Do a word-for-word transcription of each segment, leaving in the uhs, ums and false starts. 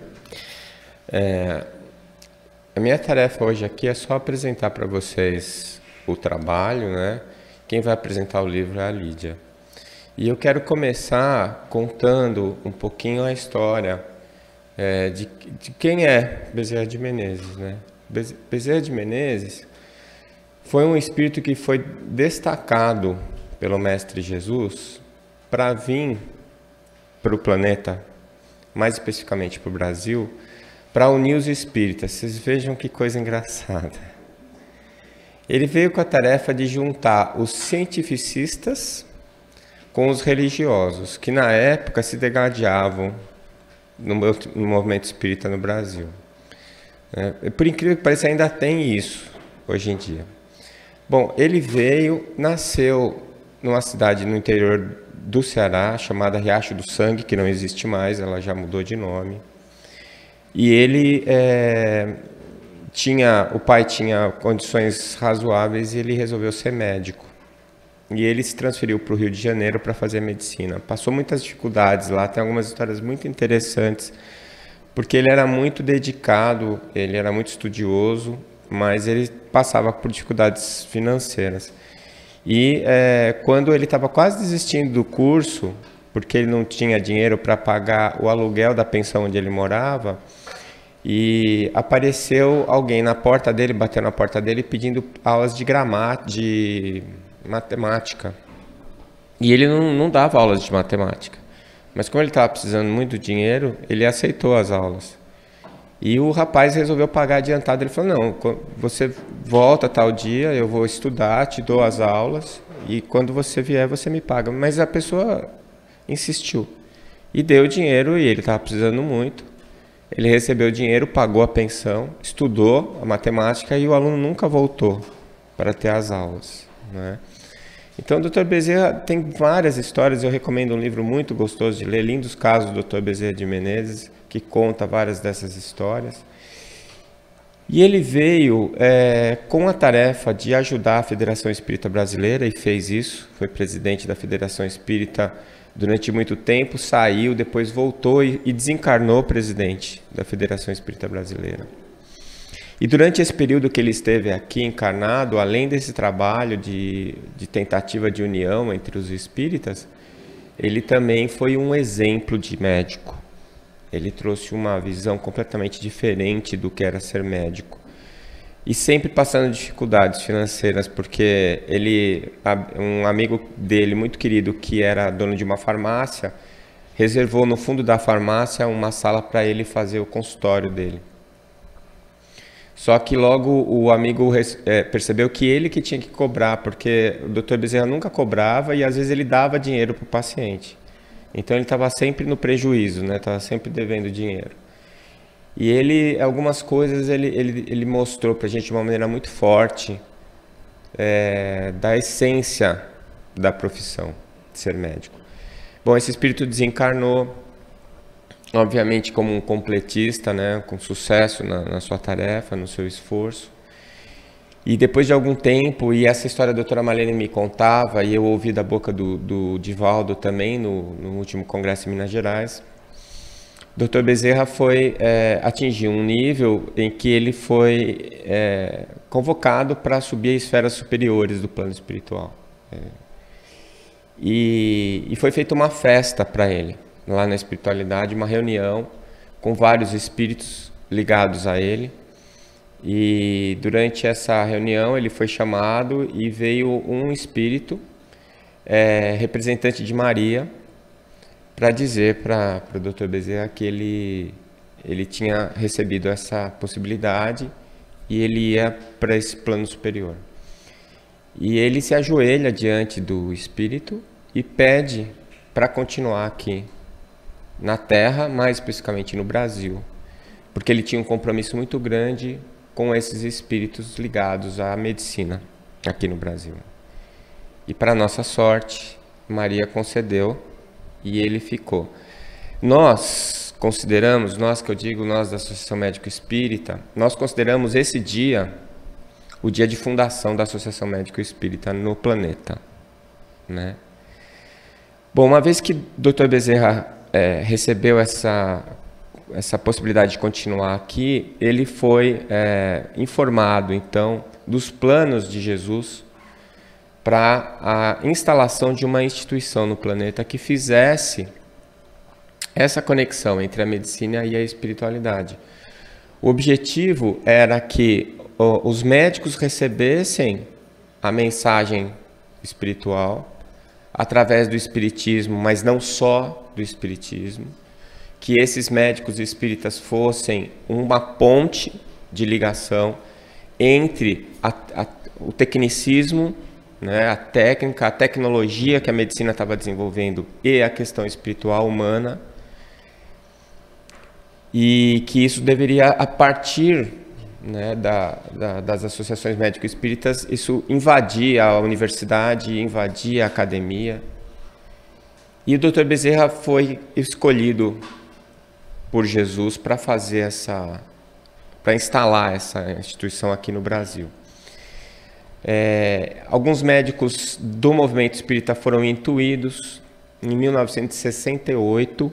É, a minha tarefa hoje aqui é só apresentar para vocês o trabalho, né? Quem vai apresentar o livro é a Lídia. E eu quero começar contando um pouquinho a história é, de, de quem é Bezerra de Menezes, né? Bezerra de Menezes foi um espírito que foi destacado pelo Mestre Jesus para vir para o planeta, mais especificamente para o Brasil, para unir os espíritas. Vocês vejam que coisa engraçada. Ele veio com a tarefa de juntar os cientificistas com os religiosos, que na época se degladiavam no, no movimento espírita no Brasil. É, por incrível que pareça, ainda tem isso hoje em dia. Bom, ele veio, nasceu numa cidade no interior do Ceará, chamada Riacho do Sangue, que não existe mais, ela já mudou de nome. E ele é, tinha, o pai tinha condições razoáveis e ele resolveu ser médico. E ele se transferiu para o Rio de Janeiro para fazer medicina. Passou muitas dificuldades lá, tem algumas histórias muito interessantes, porque ele era muito dedicado, ele era muito estudioso, mas ele passava por dificuldades financeiras. E é, quando ele estava quase desistindo do curso, porque ele não tinha dinheiro para pagar o aluguel da pensão onde ele morava, e apareceu alguém na porta dele, bateu na porta dele pedindo aulas de gramática, de matemática. E ele não, não dava aulas de matemática. Mas como ele estava precisando muito de dinheiro, ele aceitou as aulas. E o rapaz resolveu pagar adiantado. Ele falou, não, você volta tal dia, eu vou estudar, te dou as aulas, e quando você vier, você me paga. Mas a pessoa insistiu. E deu dinheiro, e ele estava precisando muito. Ele recebeu o dinheiro, pagou a pensão, estudou a matemática, e o aluno nunca voltou para ter as aulas, né? Então, o doutor Bezerra tem várias histórias. Eu recomendo um livro muito gostoso de ler, Lindos Casos do doutor Bezerra de Menezes, que conta várias dessas histórias. E ele veio é, com a tarefa de ajudar a Federação Espírita Brasileira, e fez isso. Foi presidente da Federação Espírita durante muito tempo, saiu, depois voltou e, e desencarnou presidente da Federação Espírita Brasileira. E durante esse período que ele esteve aqui encarnado, além desse trabalho de, de tentativa de união entre os espíritas, ele também foi um exemplo de médico. Ele trouxe uma visão completamente diferente do que era ser médico. E sempre passando dificuldades financeiras, porque ele, um amigo dele muito querido, que era dono de uma farmácia, reservou no fundo da farmácia uma sala para ele fazer o consultório dele. Só que logo o amigo é, percebeu que ele que tinha que cobrar, porque o doutor Bezerra nunca cobrava e às vezes ele dava dinheiro para o paciente. Então ele estava sempre no prejuízo, né? Estava sempre devendo dinheiro. E ele, algumas coisas ele, ele, ele mostrou para a gente de uma maneira muito forte é, da essência da profissão de ser médico. Bom, esse espírito desencarnou, obviamente como um completista, né, com sucesso na, na sua tarefa, no seu esforço. E depois de algum tempo, e essa história a doutora Marlene me contava, e eu ouvi da boca do, do Divaldo também, no, no último congresso em Minas Gerais, o doutor Bezerra foi é, atingir um nível em que ele foi é, convocado para subir a esferas superiores do plano espiritual. É, e, e foi feita uma festa para ele, lá na espiritualidade, uma reunião com vários espíritos ligados a ele. E durante essa reunião ele foi chamado e veio um espírito, é, representante de Maria, para dizer para o doutor Bezerra que ele, ele tinha recebido essa possibilidade e ele ia para esse plano superior. E ele se ajoelha diante do espírito e pede para continuar aqui na Terra, mais especificamente no Brasil, porque ele tinha um compromisso muito grande com esses espíritos ligados à medicina aqui no Brasil. E para nossa sorte, Maria concedeu e ele ficou. Nós consideramos, nós que eu digo, nós da Associação Médico Espírita, nós consideramos esse dia o dia de fundação da Associação Médico Espírita no planeta, né? Bom, uma vez que o doutor Bezerra é, recebeu essa essa possibilidade de continuar aqui, ele foi é, informado, então, dos planos de Jesus para a instalação de uma instituição no planeta que fizesse essa conexão entre a medicina e a espiritualidade. O objetivo era que ó, os médicos recebessem a mensagem espiritual através do espiritismo, mas não só do espiritismo, que esses médicos espíritas fossem uma ponte de ligação entre a, a, o tecnicismo, né, a técnica, a tecnologia que a medicina estava desenvolvendo e a questão espiritual humana, e que isso deveria, a partir, né, da, da, das associações médico-espíritas, isso invadir a universidade, invadir a academia. E o doutor Bezerra foi escolhido por Jesus para fazer essa, para instalar essa instituição aqui no Brasil. É, alguns médicos do movimento espírita foram intuídos. Em mil novecentos e sessenta e oito,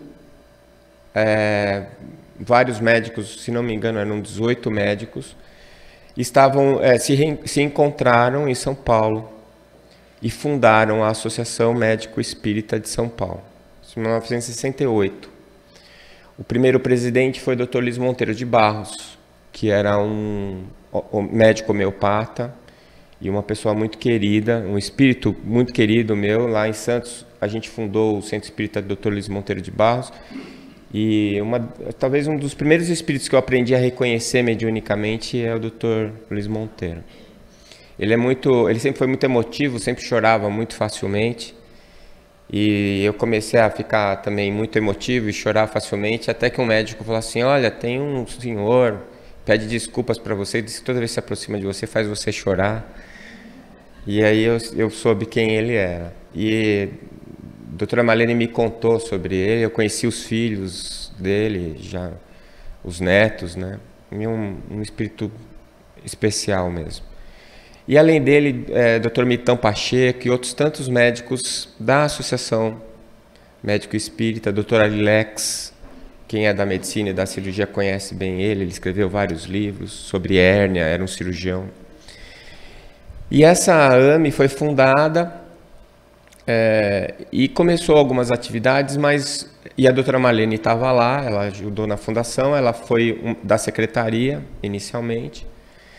é, vários médicos, se não me engano eram dezoito médicos, estavam, é, se, re, se encontraram em São Paulo e fundaram a Associação Médico Espírita de São Paulo, em mil novecentos e sessenta e oito. O primeiro presidente foi o doutor Luiz Monteiro de Barros, que era um médico homeopata e uma pessoa muito querida, um espírito muito querido meu. Lá em Santos, a gente fundou o Centro Espírita do doutor Luiz Monteiro de Barros, e uma, talvez um dos primeiros espíritos que eu aprendi a reconhecer mediunicamente é o doutor Luiz Monteiro. Ele, é muito, ele sempre foi muito emotivo, sempre chorava muito facilmente. E eu comecei a ficar também muito emotivo e chorar facilmente, até que um médico falou assim: olha, tem um senhor, pede desculpas para você, diz que toda vez que se aproxima de você faz você chorar. E aí eu, eu soube quem ele era. E a doutora Marlene me contou sobre ele, eu conheci os filhos dele, já os netos, né? E um, um espírito especial mesmo. E além dele, é, doutor Mitão Pacheco e outros tantos médicos da Associação Médico Espírita, doutor Arilex, quem é da medicina e da cirurgia conhece bem ele, ele escreveu vários livros sobre hérnia, era um cirurgião. E essa A M E foi fundada é, e começou algumas atividades, mas e a doutora Marlene estava lá, ela ajudou na fundação, ela foi um, da secretaria inicialmente.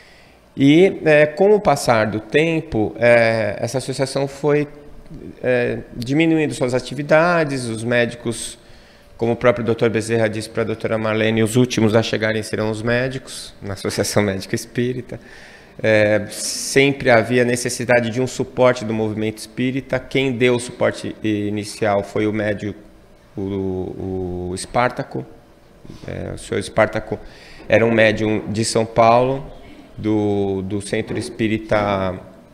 E é, com o passar do tempo, é, essa associação foi é, diminuindo suas atividades, os médicos, como o próprio doutor Bezerra disse para a doutora Marlene, os últimos a chegarem serão os médicos, na Associação Médica Espírita. É, sempre havia necessidade de um suporte do movimento espírita. Quem deu o suporte inicial foi o médico, o, o Espartaco. É, o senhor Espartaco era um médium de São Paulo, Do, do Centro Espírita,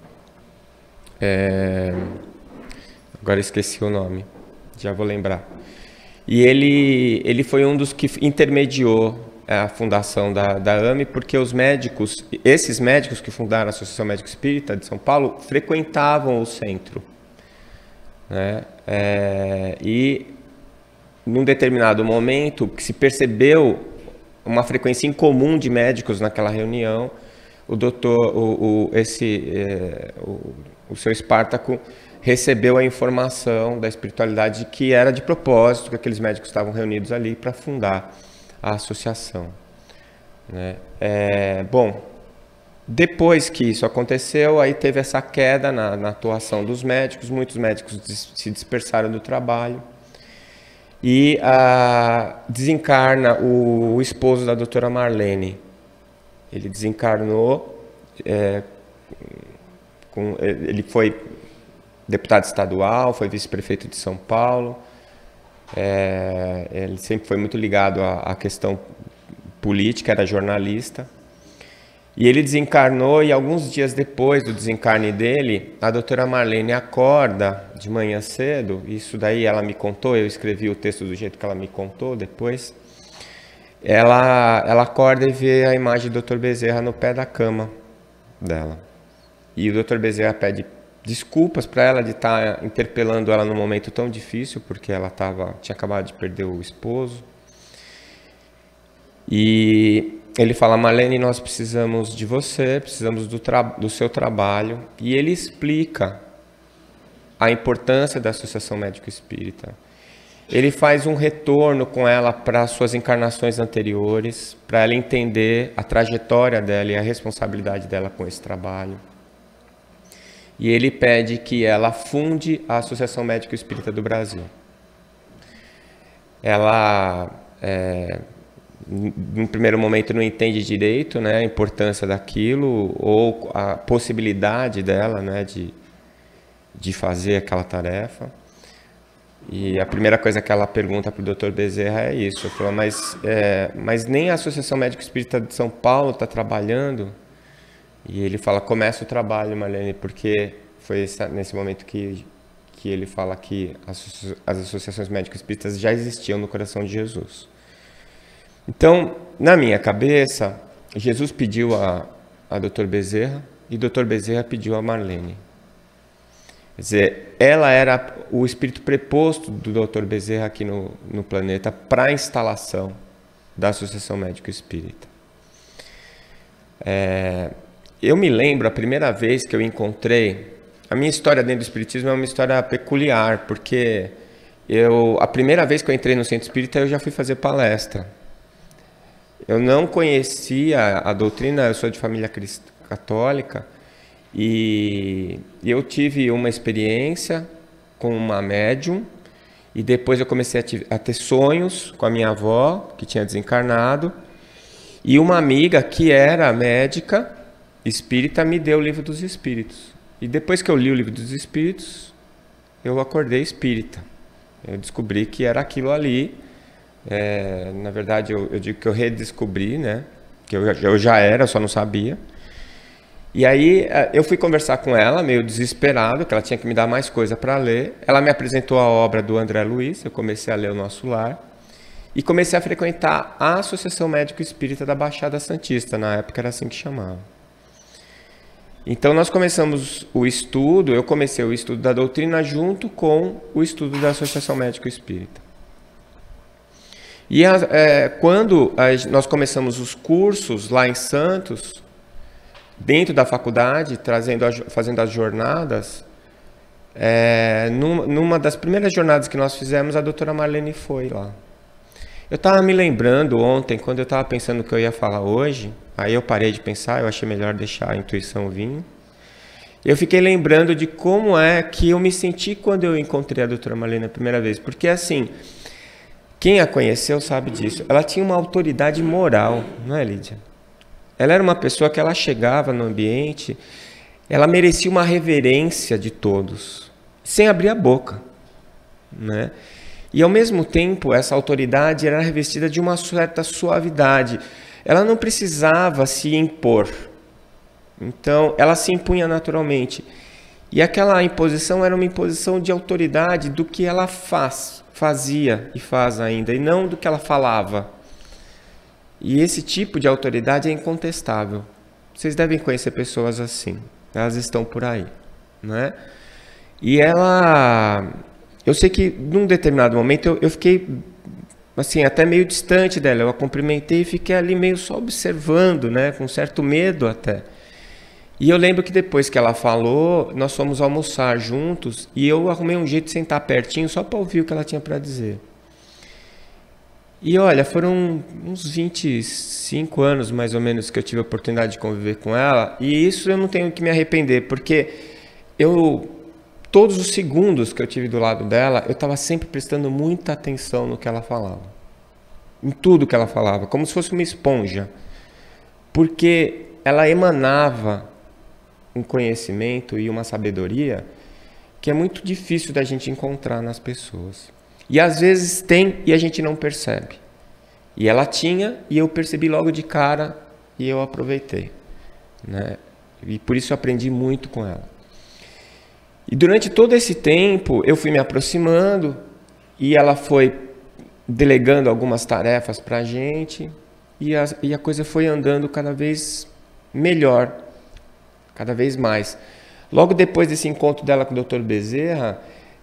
é, agora esqueci o nome, já vou lembrar. E ele, ele foi um dos que intermediou a fundação da, da A M E, porque os médicos, esses médicos que fundaram a Associação Médico Espírita de São Paulo, frequentavam o centro, né? É, e num determinado momento que se percebeu uma frequência incomum de médicos naquela reunião, o doutor, o, o, esse, é, o, o seu Espartaco recebeu a informação da espiritualidade de que era de propósito que aqueles médicos estavam reunidos ali para fundar a associação, né? É, bom, depois que isso aconteceu, aí teve essa queda na, na atuação dos médicos, muitos médicos des, se dispersaram do trabalho e a, desencarna o, o esposo da doutora Marlene. Ele desencarnou, é, com, ele foi deputado estadual, foi vice-prefeito de São Paulo, é, ele sempre foi muito ligado à, à questão política, era jornalista. E ele desencarnou e alguns dias depois do desencarne dele, a doutora Marlene acorda de manhã cedo, isso daí ela me contou, eu escrevi o texto do jeito que ela me contou depois. Ela, ela acorda e vê a imagem do doutor Bezerra no pé da cama dela. E o doutor Bezerra pede desculpas para ela de estar interpelando ela num momento tão difícil, porque ela tava, tinha acabado de perder o esposo. E ele fala: Marlene, nós precisamos de você, precisamos do, do seu trabalho. E ele explica a importância da Associação Médico Espírita. Ele faz um retorno com ela para suas encarnações anteriores, para ela entender a trajetória dela e a responsabilidade dela com esse trabalho. E ele pede que ela funde a Associação Médico Espírita do Brasil. Ela, é, no primeiro momento, não entende direito, né, a importância daquilo ou a possibilidade dela, né, de, de fazer aquela tarefa. E a primeira coisa que ela pergunta para o doutor Bezerra é isso. Ela fala: mas, é, mas nem a Associação Médico Espírita de São Paulo está trabalhando? E ele fala: começa o trabalho, Marlene, porque foi esse, nesse momento que, que ele fala que as, as associações médico espíritas já existiam no coração de Jesus. Então, na minha cabeça, Jesus pediu a, a doutor Bezerra e doutor Bezerra pediu a Marlene. Quer dizer, ela era o espírito preposto do doutor Bezerra aqui no, no planeta para a instalação da Associação Médico Espírita. É, eu me lembro a primeira vez que eu encontrei... A minha história dentro do Espiritismo é uma história peculiar, porque eu, a primeira vez que eu entrei no Centro Espírita, eu já fui fazer palestra. Eu não conhecia a doutrina, eu sou de família cristã, católica, e eu tive uma experiência com uma médium, e depois eu comecei a ter sonhos com a minha avó, que tinha desencarnado, e uma amiga que era médica espírita me deu o Livro dos Espíritos. E depois que eu li o Livro dos Espíritos, eu acordei espírita. Eu descobri que era aquilo ali. É, na verdade, eu, eu digo que eu redescobri, né? Que eu, eu já era, eu só não sabia. E aí eu fui conversar com ela, meio desesperado, que ela tinha que me dar mais coisa para ler. Ela me apresentou a obra do André Luiz, eu comecei a ler O Nosso Lar. E comecei a frequentar a Associação Médico Espírita da Baixada Santista, na época era assim que chamava. Então nós começamos o estudo, eu comecei o estudo da doutrina junto com o estudo da Associação Médico Espírita. E a, é, quando a, nós começamos os cursos lá em Santos, dentro da faculdade, trazendo a, fazendo as jornadas, é, numa, numa das primeiras jornadas que nós fizemos, a doutora Marlene foi lá. Eu estava me lembrando ontem, quando eu estava pensando o que eu ia falar hoje, aí eu parei de pensar, eu achei melhor deixar a intuição vir. Eu fiquei lembrando de como é que eu me senti quando eu encontrei a doutora Marlene a primeira vez. Porque assim, quem a conheceu sabe disso. Ela tinha uma autoridade moral, não é, Lídia? Ela era uma pessoa que ela chegava no ambiente, ela merecia uma reverência de todos, sem abrir a boca, né? E ao mesmo tempo, essa autoridade era revestida de uma certa suavidade. Ela não precisava se impor. Então, ela se impunha naturalmente. E aquela imposição era uma imposição de autoridade do que ela faz, fazia e faz ainda, e não do que ela falava. E esse tipo de autoridade é incontestável. Vocês devem conhecer pessoas assim. Elas estão por aí, né? E ela... Eu sei que, num determinado momento, eu, eu fiquei, assim, até meio distante dela. Eu a cumprimentei e fiquei ali meio só observando, né? Com certo medo até. E eu lembro que depois que ela falou, nós fomos almoçar juntos e eu arrumei um jeito de sentar pertinho só para ouvir o que ela tinha para dizer. E olha, foram uns vinte e cinco anos, mais ou menos, que eu tive a oportunidade de conviver com ela. E isso eu não tenho que me arrepender, porque eu... Todos os segundos que eu tive do lado dela, eu estava sempre prestando muita atenção no que ela falava. Em tudo que ela falava, como se fosse uma esponja. Porque ela emanava um conhecimento e uma sabedoria que é muito difícil da gente encontrar nas pessoas. E às vezes tem e a gente não percebe. E ela tinha e eu percebi logo de cara e eu aproveitei, né? E por isso eu aprendi muito com ela. E durante todo esse tempo eu fui me aproximando e ela foi delegando algumas tarefas para a gente e a, e a coisa foi andando cada vez melhor, cada vez mais. Logo depois desse encontro dela com o doutor Bezerra,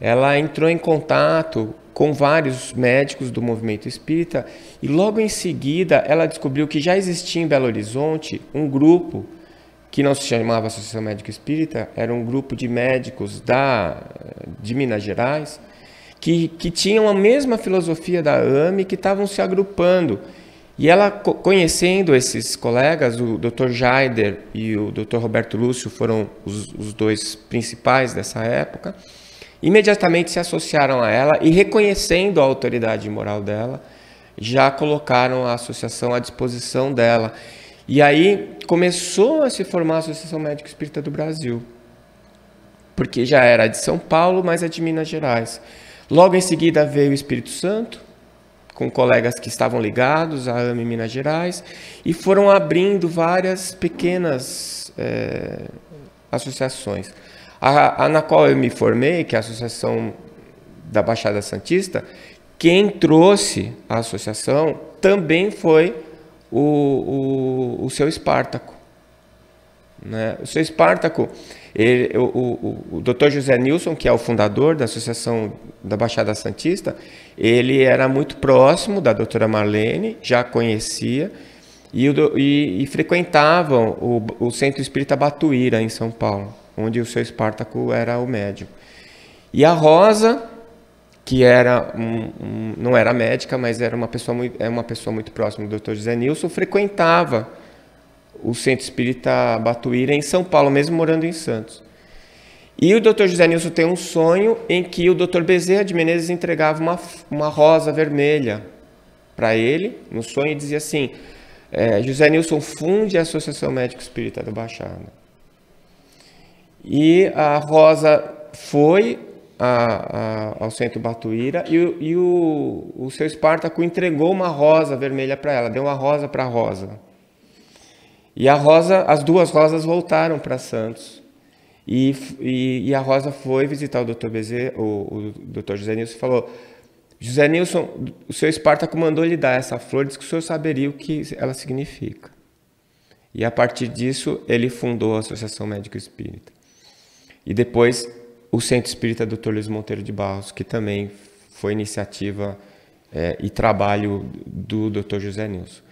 ela entrou em contato com vários médicos do movimento espírita e logo em seguida ela descobriu que já existia em Belo Horizonte um grupo que não se chamava Associação Médico Espírita, era um grupo de médicos da, de Minas Gerais que, que tinham a mesma filosofia da A M E, que estavam se agrupando. E ela, conhecendo esses colegas, o doutor Jaider e o doutor Roberto Lúcio foram os, os dois principais dessa época, imediatamente se associaram a ela e, reconhecendo a autoridade moral dela, já colocaram a associação à disposição dela. E aí começou a se formar a Associação Médico Espírita do Brasil, porque já era de São Paulo, mas é de Minas Gerais. Logo em seguida veio o Espírito Santo, com colegas que estavam ligados à A M E Minas Gerais, e foram abrindo várias pequenas é, associações. A, a na qual eu me formei, que é a Associação da Baixada Santista, quem trouxe a associação também foi o, o, o seu Espartaco. Né? O seu Espartaco, ele, o, o, o doutor José Nilson, que é o fundador da Associação da Baixada Santista, ele era muito próximo da doutora Marlene, já conhecia, e, o, e, e frequentavam o, o Centro Espírita Batuíra, em São Paulo, onde o seu Espartaco era o médium. E a Rosa, que era um, um, não era médica, mas era uma pessoa muito, é uma pessoa muito próxima do doutor José Nilson, frequentava o Centro Espírita Batuíra em São Paulo, mesmo morando em Santos. E o doutor José Nilson tem um sonho em que o doutor Bezerra de Menezes entregava uma, uma rosa vermelha para ele, no sonho, e dizia assim, é, José Nilson funde a Associação Médico Espírita da Baixada. E a rosa foi a, a, ao Centro Batuíra e, e o, o seu Espartaco entregou uma rosa vermelha para ela, deu uma rosa para a rosa. E a rosa, as duas rosas voltaram para Santos. E, e, e a Rosa foi visitar o doutor Bezerra, o, o doutor José Nilson, e falou, José Nilson, o seu Espartaco mandou lhe dar essa flor, disse que o senhor saberia o que ela significa. E a partir disso, ele fundou a Associação Médico Espírita. E depois, o Centro Espírita doutor Luiz Monteiro de Barros, que também foi iniciativa é, e trabalho do doutor José Nilson.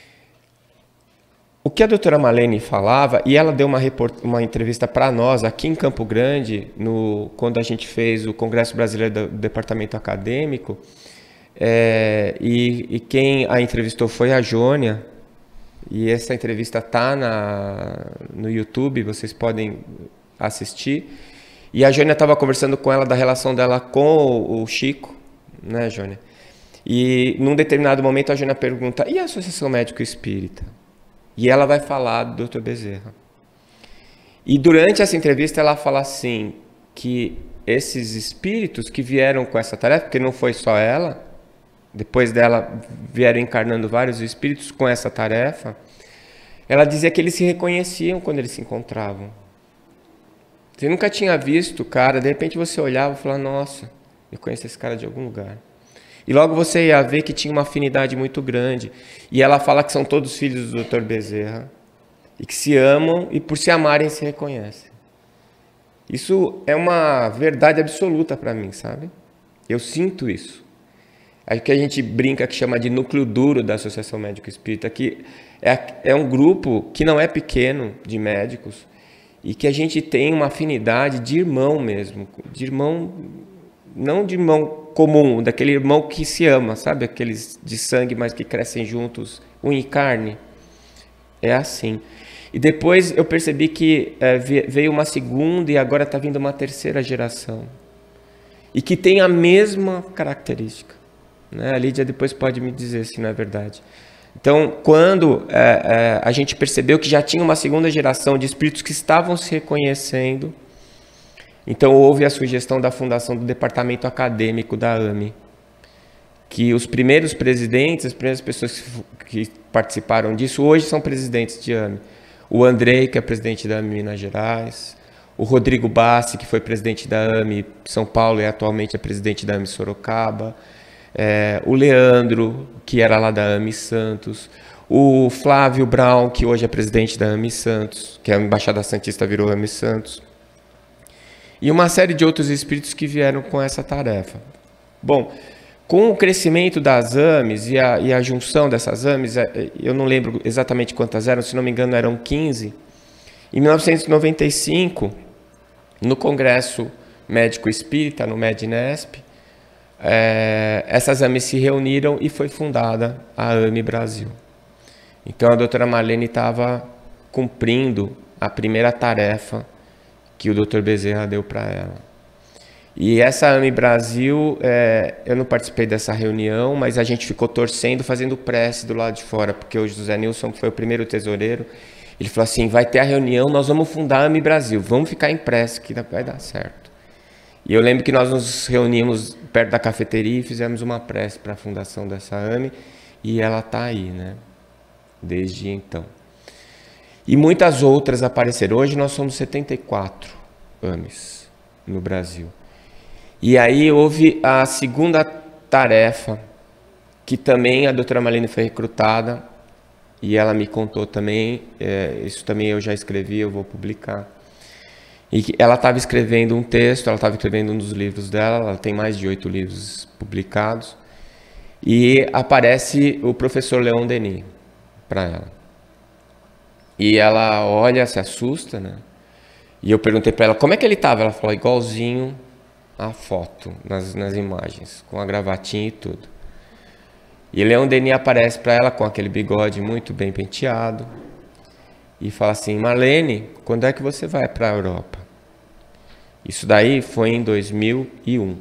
O que a doutora Marlene falava, e ela deu uma, report... uma entrevista para nós aqui em Campo Grande, no... quando a gente fez o Congresso Brasileiro do Departamento Acadêmico, é... e... e quem a entrevistou foi a Jônia, e essa entrevista está na... no YouTube, vocês podem assistir. E a Jônia estava conversando com ela da relação dela com o Chico, né, Jônia? E num determinado momento a Jônia pergunta, e a Associação Médico Espírita? E ela vai falar do doutor Bezerra. E durante essa entrevista ela fala assim, que esses espíritos que vieram com essa tarefa, porque não foi só ela, depois dela vieram encarnando vários espíritos com essa tarefa, ela dizia que eles se reconheciam quando eles se encontravam. Você nunca tinha visto o cara, de repente você olhava e falava, nossa, eu conheço esse cara de algum lugar. E logo você ia ver que tinha uma afinidade muito grande. E ela fala que são todos filhos do doutor Bezerra. E que se amam e por se amarem se reconhecem. Isso é uma verdade absoluta para mim, sabe? Eu sinto isso. É que a gente brinca que chama de núcleo duro da Associação Médico Espírita, que é, é um grupo que não é pequeno de médicos e que a gente tem uma afinidade de irmão mesmo. De irmão, não de irmão comum, daquele irmão que se ama, sabe? Aqueles de sangue, mas que crescem juntos, unha e carne. É assim. E depois eu percebi que é, veio uma segunda e agora está vindo uma terceira geração. E que tem a mesma característica. Né? A Lídia depois pode me dizer se não é verdade. Então, quando é, é, a gente percebeu que já tinha uma segunda geração de espíritos que estavam se reconhecendo, então houve a sugestão da fundação do departamento acadêmico da A M E, que os primeiros presidentes, as primeiras pessoas que participaram disso, hoje são presidentes de A M E. O Andrei, que é presidente da A M E Minas Gerais, o Rodrigo Bassi, que foi presidente da A M E São Paulo e atualmente é presidente da A M E Sorocaba, é, o Leandro, que era lá da A M E Santos, o Flávio Brown, que hoje é presidente da A M E Santos, que é a Embaixada Santista virou A M E Santos. e uma série de outros espíritos que vieram com essa tarefa. Bom, com o crescimento das A M Es e a, e a junção dessas A M Es, eu não lembro exatamente quantas eram, se não me engano eram quinze, em mil novecentos e noventa e cinco, no Congresso Médico Espírita, no MEDNESP, é, essas A M Es se reuniram e foi fundada a A M E Brasil. Então a doutora Marlene estava cumprindo a primeira tarefa que o doutor Bezerra deu para ela. E essa A M E Brasil, é, eu não participei dessa reunião, mas a gente ficou torcendo, fazendo prece do lado de fora, porque o José Nilson foi o primeiro tesoureiro. Ele falou assim, vai ter a reunião, nós vamos fundar a A M E Brasil, vamos ficar em prece que vai dar certo. E eu lembro que nós nos reunimos perto da cafeteria e fizemos uma prece para a fundação dessa A M E, e ela está aí, né? Desde então. E muitas outras apareceram. Hoje nós somos setenta e quatro A M Es no Brasil. E aí houve a segunda tarefa, que também a doutora Marlene foi recrutada, e ela me contou também, é, isso também eu já escrevi, eu vou publicar. E que ela estava escrevendo um texto, ela estava escrevendo um dos livros dela, ela tem mais de oito livros publicados, e aparece o professor Leon Denis para ela. E ela olha, se assusta, né? E eu perguntei para ela, como é que ele estava? Ela falou, igualzinho a foto, nas, nas imagens, com a gravatinha e tudo. E Leon Denis aparece para ela com aquele bigode muito bem penteado e fala assim, Marlene, quando é que você vai para a Europa? Isso daí foi em dois mil e um.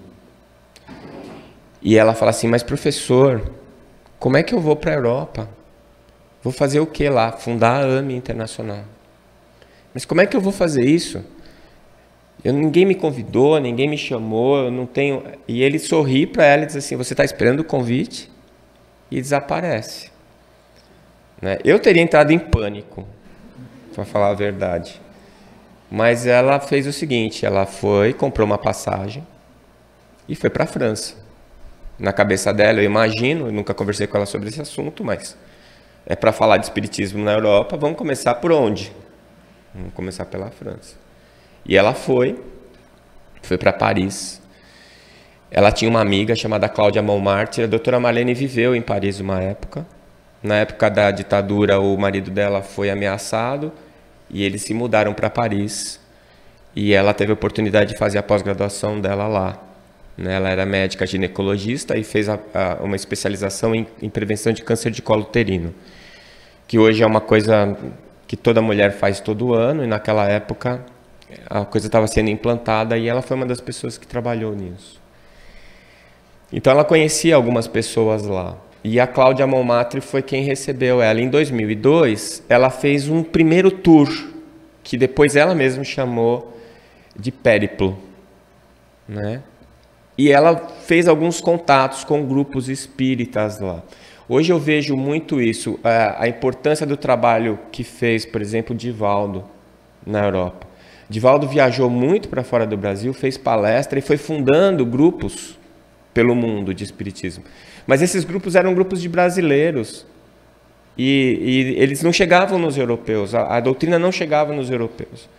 E ela fala assim, mas professor, como é que eu vou para a Europa? Vou fazer o que lá? Fundar a A M E Internacional. Mas como é que eu vou fazer isso? Eu, ninguém me convidou, ninguém me chamou, eu não tenho... E ele sorri para ela e diz assim, você está esperando o convite? E desaparece. Né? Eu teria entrado em pânico, para falar a verdade. Mas ela fez o seguinte, ela foi, comprou uma passagem e foi para a França. Na cabeça dela, eu imagino, eu nunca conversei com ela sobre esse assunto, mas é para falar de espiritismo na Europa, vamos começar por onde? Vamos começar pela França. E ela foi, foi para Paris. Ela tinha uma amiga chamada Cláudia Montmartre. A doutora Marlene viveu em Paris uma época. Na época da ditadura, o marido dela foi ameaçado e eles se mudaram para Paris. E ela teve a oportunidade de fazer a pós-graduação dela lá. Ela era médica ginecologista e fez a, a, uma especialização em, em prevenção de câncer de colo uterino, que hoje é uma coisa que toda mulher faz todo ano, e naquela época a coisa estava sendo implantada e ela foi uma das pessoas que trabalhou nisso. Então ela conhecia algumas pessoas lá. E a Cláudia Montmartre foi quem recebeu ela. Em dois mil e dois, ela fez um primeiro tour, que depois ela mesma chamou de périplo, né? E ela fez alguns contatos com grupos espíritas lá. Hoje eu vejo muito isso, a importância do trabalho que fez, por exemplo, Divaldo na Europa. Divaldo viajou muito para fora do Brasil, fez palestra e foi fundando grupos pelo mundo de espiritismo. Mas esses grupos eram grupos de brasileiros e, e eles não chegavam nos europeus, a, a doutrina não chegava nos europeus.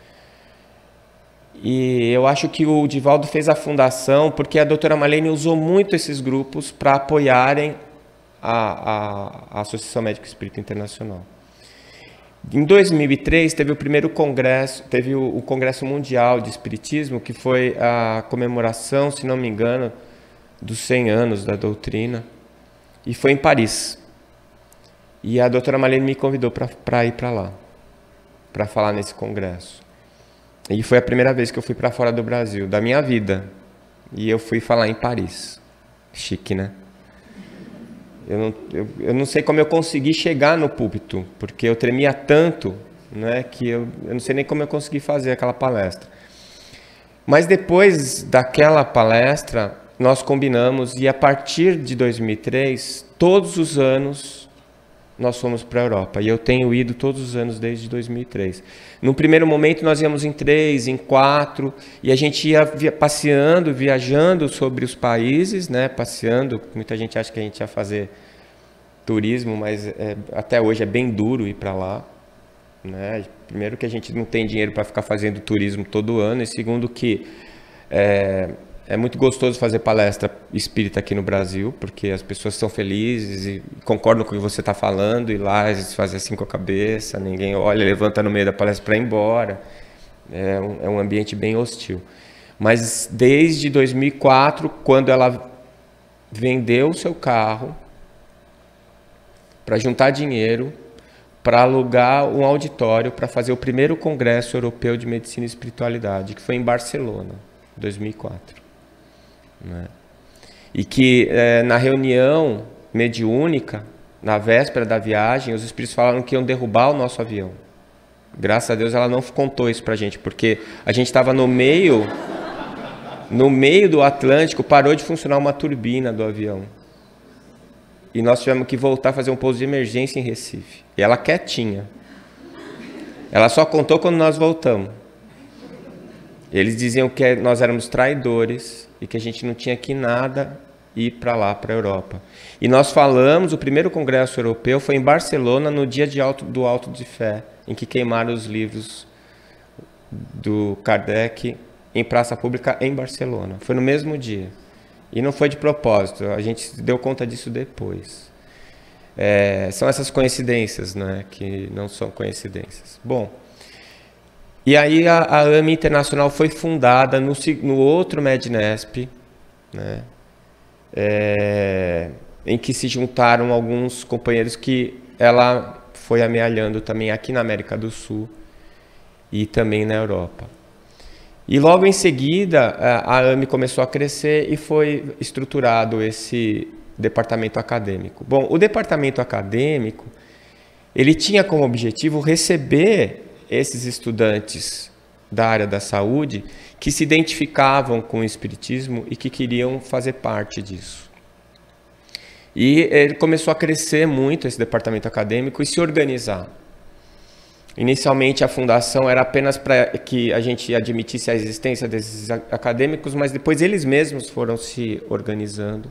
E eu acho que o Divaldo fez a fundação porque a doutora Marlene usou muito esses grupos para apoiarem a, a, a Associação Médico Espírita Internacional. Em dois mil e três teve o primeiro congresso, teve o, o Congresso Mundial de Espiritismo, que foi a comemoração, se não me engano, dos cem anos da doutrina, e foi em Paris. E a doutora Marlene me convidou para ir para lá, para falar nesse congresso. E foi a primeira vez que eu fui para fora do Brasil, da minha vida. E eu fui falar em Paris. Chique, né? Eu não, eu, eu não sei como eu consegui chegar no púlpito, porque eu tremia tanto, né, que eu, eu não sei nem como eu consegui fazer aquela palestra. Mas depois daquela palestra, nós combinamos, e a partir de dois mil e três, todos os anos, nós fomos para a Europa. E eu tenho ido todos os anos desde dois mil e três. No primeiro momento nós íamos em três, em quatro, e a gente ia via, passeando, viajando sobre os países, né, passeando. Muita gente acha que a gente ia fazer turismo, mas é, até hoje é bem duro ir para lá, né? Primeiro que a gente não tem dinheiro para ficar fazendo turismo todo ano, e segundo que É, é muito gostoso fazer palestra espírita aqui no Brasil, porque as pessoas são felizes e concordam com o que você está falando, e lá eles fazem assim com a cabeça, ninguém olha, levanta no meio da palestra para ir embora. É um, é um ambiente bem hostil. Mas desde dois mil e quatro, quando ela vendeu o seu carro para juntar dinheiro, para alugar um auditório para fazer o primeiro Congresso Europeu de Medicina e Espiritualidade, que foi em Barcelona, em dois mil e quatro. Né? E que é, na reunião mediúnica, na véspera da viagem, os espíritos falaram que iam derrubar o nosso avião. Graças a Deus ela não contou isso pra gente, porque a gente estava no meio, no meio do Atlântico, parou de funcionar uma turbina do avião. E nós tivemos que voltar a fazer um pouso de emergência em Recife. E ela quietinha. Ela só contou quando nós voltamos. Eles diziam que nós éramos traidores e que a gente não tinha que nada ir para lá, para a Europa. E nós falamos, o primeiro congresso europeu foi em Barcelona, no dia de alto, do Alto de Fé, em que queimaram os livros do Kardec em praça pública em Barcelona. Foi no mesmo dia. E não foi de propósito, a gente se deu conta disso depois. É, são essas coincidências, né, que não são coincidências. Bom, e aí a, a A M Internacional foi fundada no, no outro Mednesp, né, é, em que se juntaram alguns companheiros que ela foi amealhando também aqui na América do Sul e também na Europa. E logo em seguida a A M começou a crescer e foi estruturado esse departamento acadêmico. Bom, o departamento acadêmico, ele tinha como objetivo receber esses estudantes da área da saúde que se identificavam com o espiritismo e que queriam fazer parte disso. E ele começou a crescer muito, esse departamento acadêmico, e se organizar. Inicialmente a fundação era apenas para que a gente admitisse a existência desses acadêmicos, mas depois eles mesmos foram se organizando.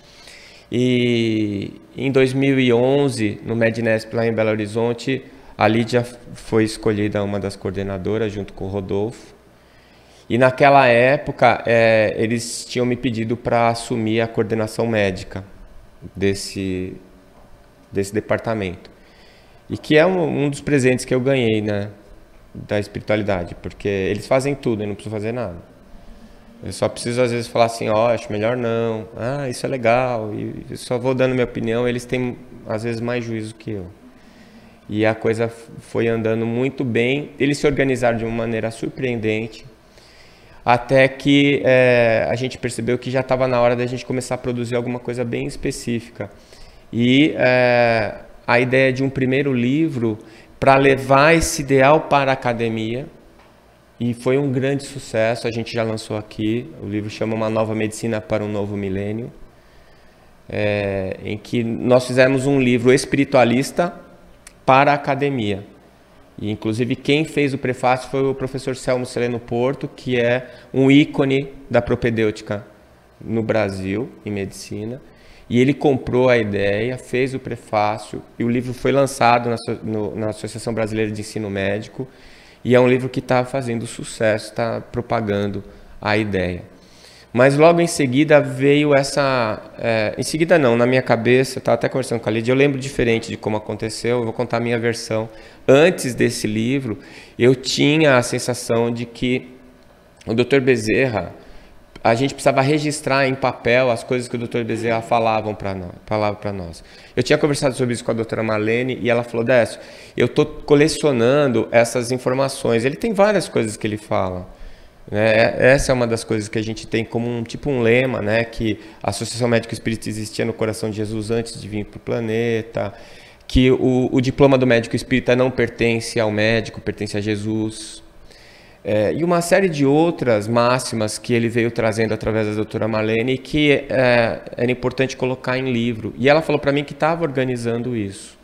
E em dois mil e onze, no Mednesp, lá em Belo Horizonte, a Lídia foi escolhida uma das coordenadoras, junto com o Rodolfo. E naquela época, é, eles tinham me pedido para assumir a coordenação médica desse, desse departamento. E que é um, um dos presentes que eu ganhei, né, da espiritualidade, porque eles fazem tudo, eu não preciso fazer nada. Eu só preciso às vezes falar assim, ó, oh, acho melhor não, ah, isso é legal, e eu só vou dando minha opinião, eles têm às vezes mais juízo que eu. E a coisa foi andando muito bem, eles se organizaram de uma maneira surpreendente, até que é, a gente percebeu que já estava na hora da gente começar a produzir alguma coisa bem específica. E é, a ideia de um primeiro livro para levar esse ideal para a academia, e foi um grande sucesso, a gente já lançou aqui, o livro chama Uma Nova Medicina para um Novo Milênio, é, em que nós fizemos um livro espiritualista para a academia. E, inclusive, quem fez o prefácio foi o professor Selmo Celeno Porto, que é um ícone da propedêutica no Brasil, em medicina. E ele comprou a ideia, fez o prefácio, e o livro foi lançado na, no, na Associação Brasileira de Ensino Médico, e é um livro que está fazendo sucesso, está propagando a ideia. Mas logo em seguida veio essa... É, em seguida não, na minha cabeça, eu estava até conversando com a Lídia, eu lembro diferente de como aconteceu, eu vou contar a minha versão. Antes desse livro, eu tinha a sensação de que o doutor Bezerra, a gente precisava registrar em papel as coisas que o doutor Bezerra falavam para nós, falava para nós. Eu tinha conversado sobre isso com a doutora Marlene e ela falou, Décio, eu estou colecionando essas informações. Ele tem várias coisas que ele fala. Né? Essa é uma das coisas que a gente tem como um tipo um lema, né? Que a Associação Médico Espírita existia no coração de Jesus antes de vir para o planeta, que o, o diploma do médico espírita não pertence ao médico, pertence a Jesus. É, e uma série de outras máximas que ele veio trazendo através da doutora Marlene, que é, era importante colocar em livro. E ela falou para mim que estava organizando isso.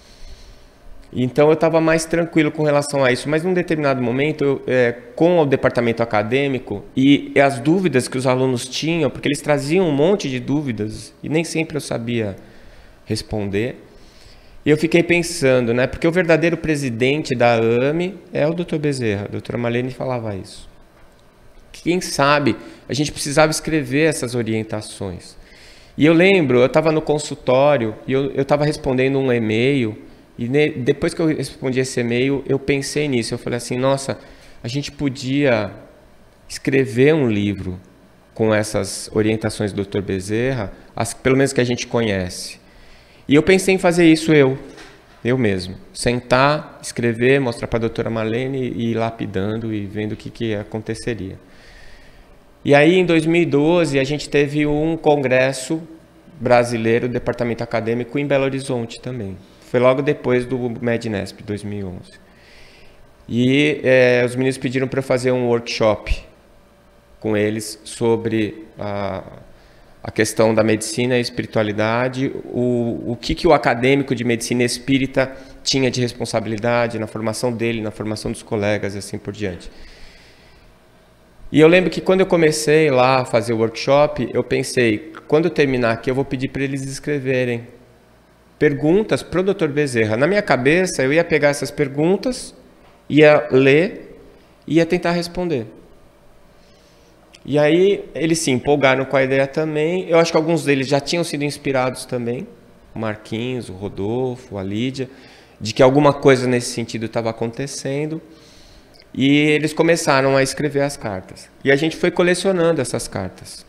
Então eu estava mais tranquilo com relação a isso. Mas num determinado momento, eu, é, com o departamento acadêmico e, e as dúvidas que os alunos tinham, porque eles traziam um monte de dúvidas e nem sempre eu sabia responder. E eu fiquei pensando, né? Porque o verdadeiro presidente da A M é o doutor Bezerra. A doutora Marlene falava isso. quem sabe a gente precisava escrever essas orientações. E eu lembro, eu estava no consultório e eu estava respondendo um e-mail, e ne, depois que eu respondi esse e-mail, eu pensei nisso. Eu falei assim, nossa, a gente podia escrever um livro com essas orientações do doutor Bezerra, as, pelo menos que a gente conhece. E eu pensei em fazer isso eu, eu mesmo. Sentar, escrever, mostrar para a doutora Marlene e ir lapidando e vendo o que, que aconteceria. E aí, em dois mil e doze, a gente teve um congresso brasileiro, departamento acadêmico, em Belo Horizonte também. Foi logo depois do MEDNESP, dois mil e onze. E é, os meninos pediram para eu fazer um workshop com eles sobre a, a questão da medicina e espiritualidade, o, o que, que o acadêmico de medicina espírita tinha de responsabilidade na formação dele, na formação dos colegas e assim por diante. E eu lembro que quando eu comecei lá a fazer o workshop, eu pensei, quando eu terminar aqui, eu vou pedir para eles escreverem perguntas para o doutor Bezerra. Na minha cabeça, eu ia pegar essas perguntas, ia ler e ia tentar responder. E aí eles se empolgaram com a ideia também. Eu acho que alguns deles já tinham sido inspirados também, o Marquinhos, o Rodolfo, a Lídia, de que alguma coisa nesse sentido estava acontecendo. E eles começaram a escrever as cartas. E a gente foi colecionando essas cartas.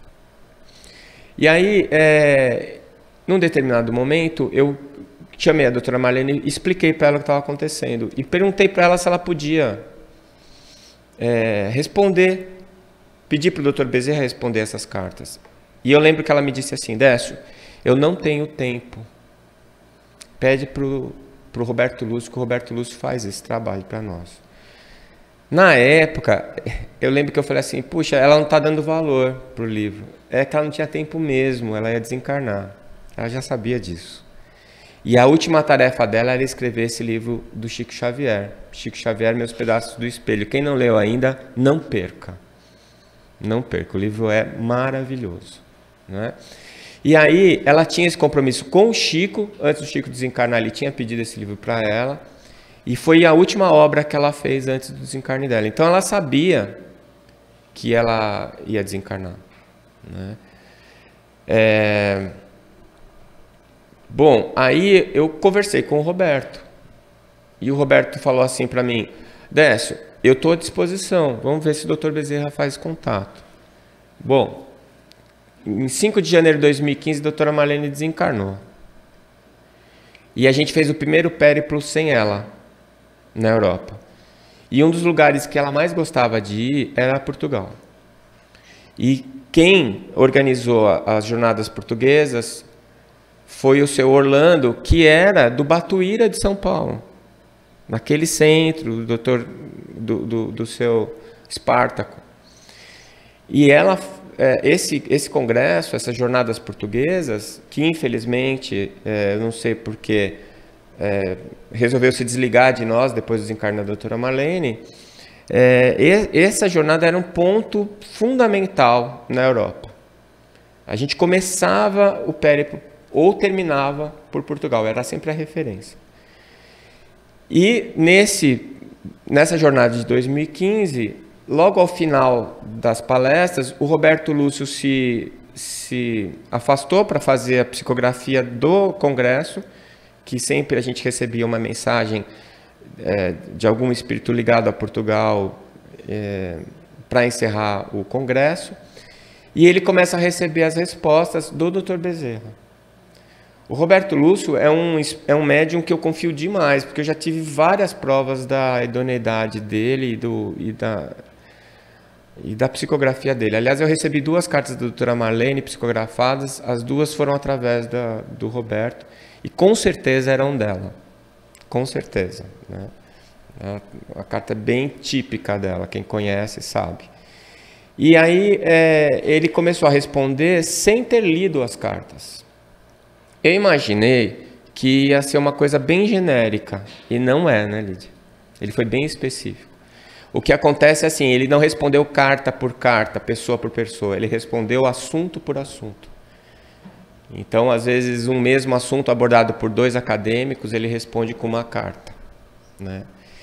E aí, é, num determinado momento, eu chamei a doutora Marlene e expliquei para ela o que estava acontecendo. E perguntei para ela se ela podia é, responder, pedir para o doutor Bezerra responder essas cartas. E eu lembro que ela me disse assim, Décio, eu não tenho tempo. Pede para o Roberto Lúcio, que o Roberto Lúcio faz esse trabalho para nós. Na época, eu lembro que eu falei assim, puxa, ela não está dando valor para o livro. É que ela não tinha tempo mesmo, ela ia desencarnar. Ela já sabia disso. E a última tarefa dela era escrever esse livro do Chico Xavier. Chico Xavier, Meus Pedaços do Espelho. Quem não leu ainda, não perca. Não perca, o livro é maravilhoso, né? E aí, ela tinha esse compromisso com o Chico. Antes do Chico desencarnar, ele tinha pedido esse livro para ela. E foi a última obra que ela fez antes do desencarne dela. Então ela sabia que ela ia desencarnar, né? É... Bom, aí eu conversei com o Roberto. E o Roberto falou assim para mim, Décio, eu estou à disposição, vamos ver se o doutor Bezerra faz contato. Bom, em cinco de janeiro de dois mil e quinze, a doutora Marlene desencarnou. E a gente fez o primeiro périplo sem ela, na Europa. E um dos lugares que ela mais gostava de ir era Portugal. E quem organizou as jornadas portuguesas foi o seu Orlando, que era do Batuíra de São Paulo, naquele centro, do, doutor, do, do, do seu Espartaco. E ela, esse, esse congresso, essas jornadas portuguesas, que infelizmente, eu não sei porquê, É, resolveu se desligar de nós depois do desencarne da doutora Marlene, é, e, essa jornada era um ponto fundamental na Europa. A gente começava o périplo ou terminava por Portugal, era sempre a referência. E nesse, nessa jornada de dois mil e quinze, logo ao final das palestras, o Roberto Lúcio se, se afastou para fazer a psicografia do congresso, que sempre a gente recebia uma mensagem é, de algum espírito ligado a Portugal é, para encerrar o congresso, e ele começa a receber as respostas do doutor Bezerra. O Roberto Lúcio é um, é um médium que eu confio demais, porque eu já tive várias provas da idoneidade dele e, do, e, da, e da psicografia dele. Aliás, eu recebi duas cartas da doutora Marlene psicografadas, as duas foram através da, do Roberto, e com certeza eram dela, com certeza, né? A, a carta é bem típica dela, quem conhece sabe. E aí é, ele começou a responder sem ter lido as cartas. Eu imaginei que ia ser uma coisa bem genérica, e não é, né, Lídia? Ele foi bem específico. O que acontece é assim, ele não respondeu carta por carta, pessoa por pessoa, ele respondeu assunto por assunto. Então, às vezes, um mesmo assunto abordado por dois acadêmicos, ele responde com uma carta, né?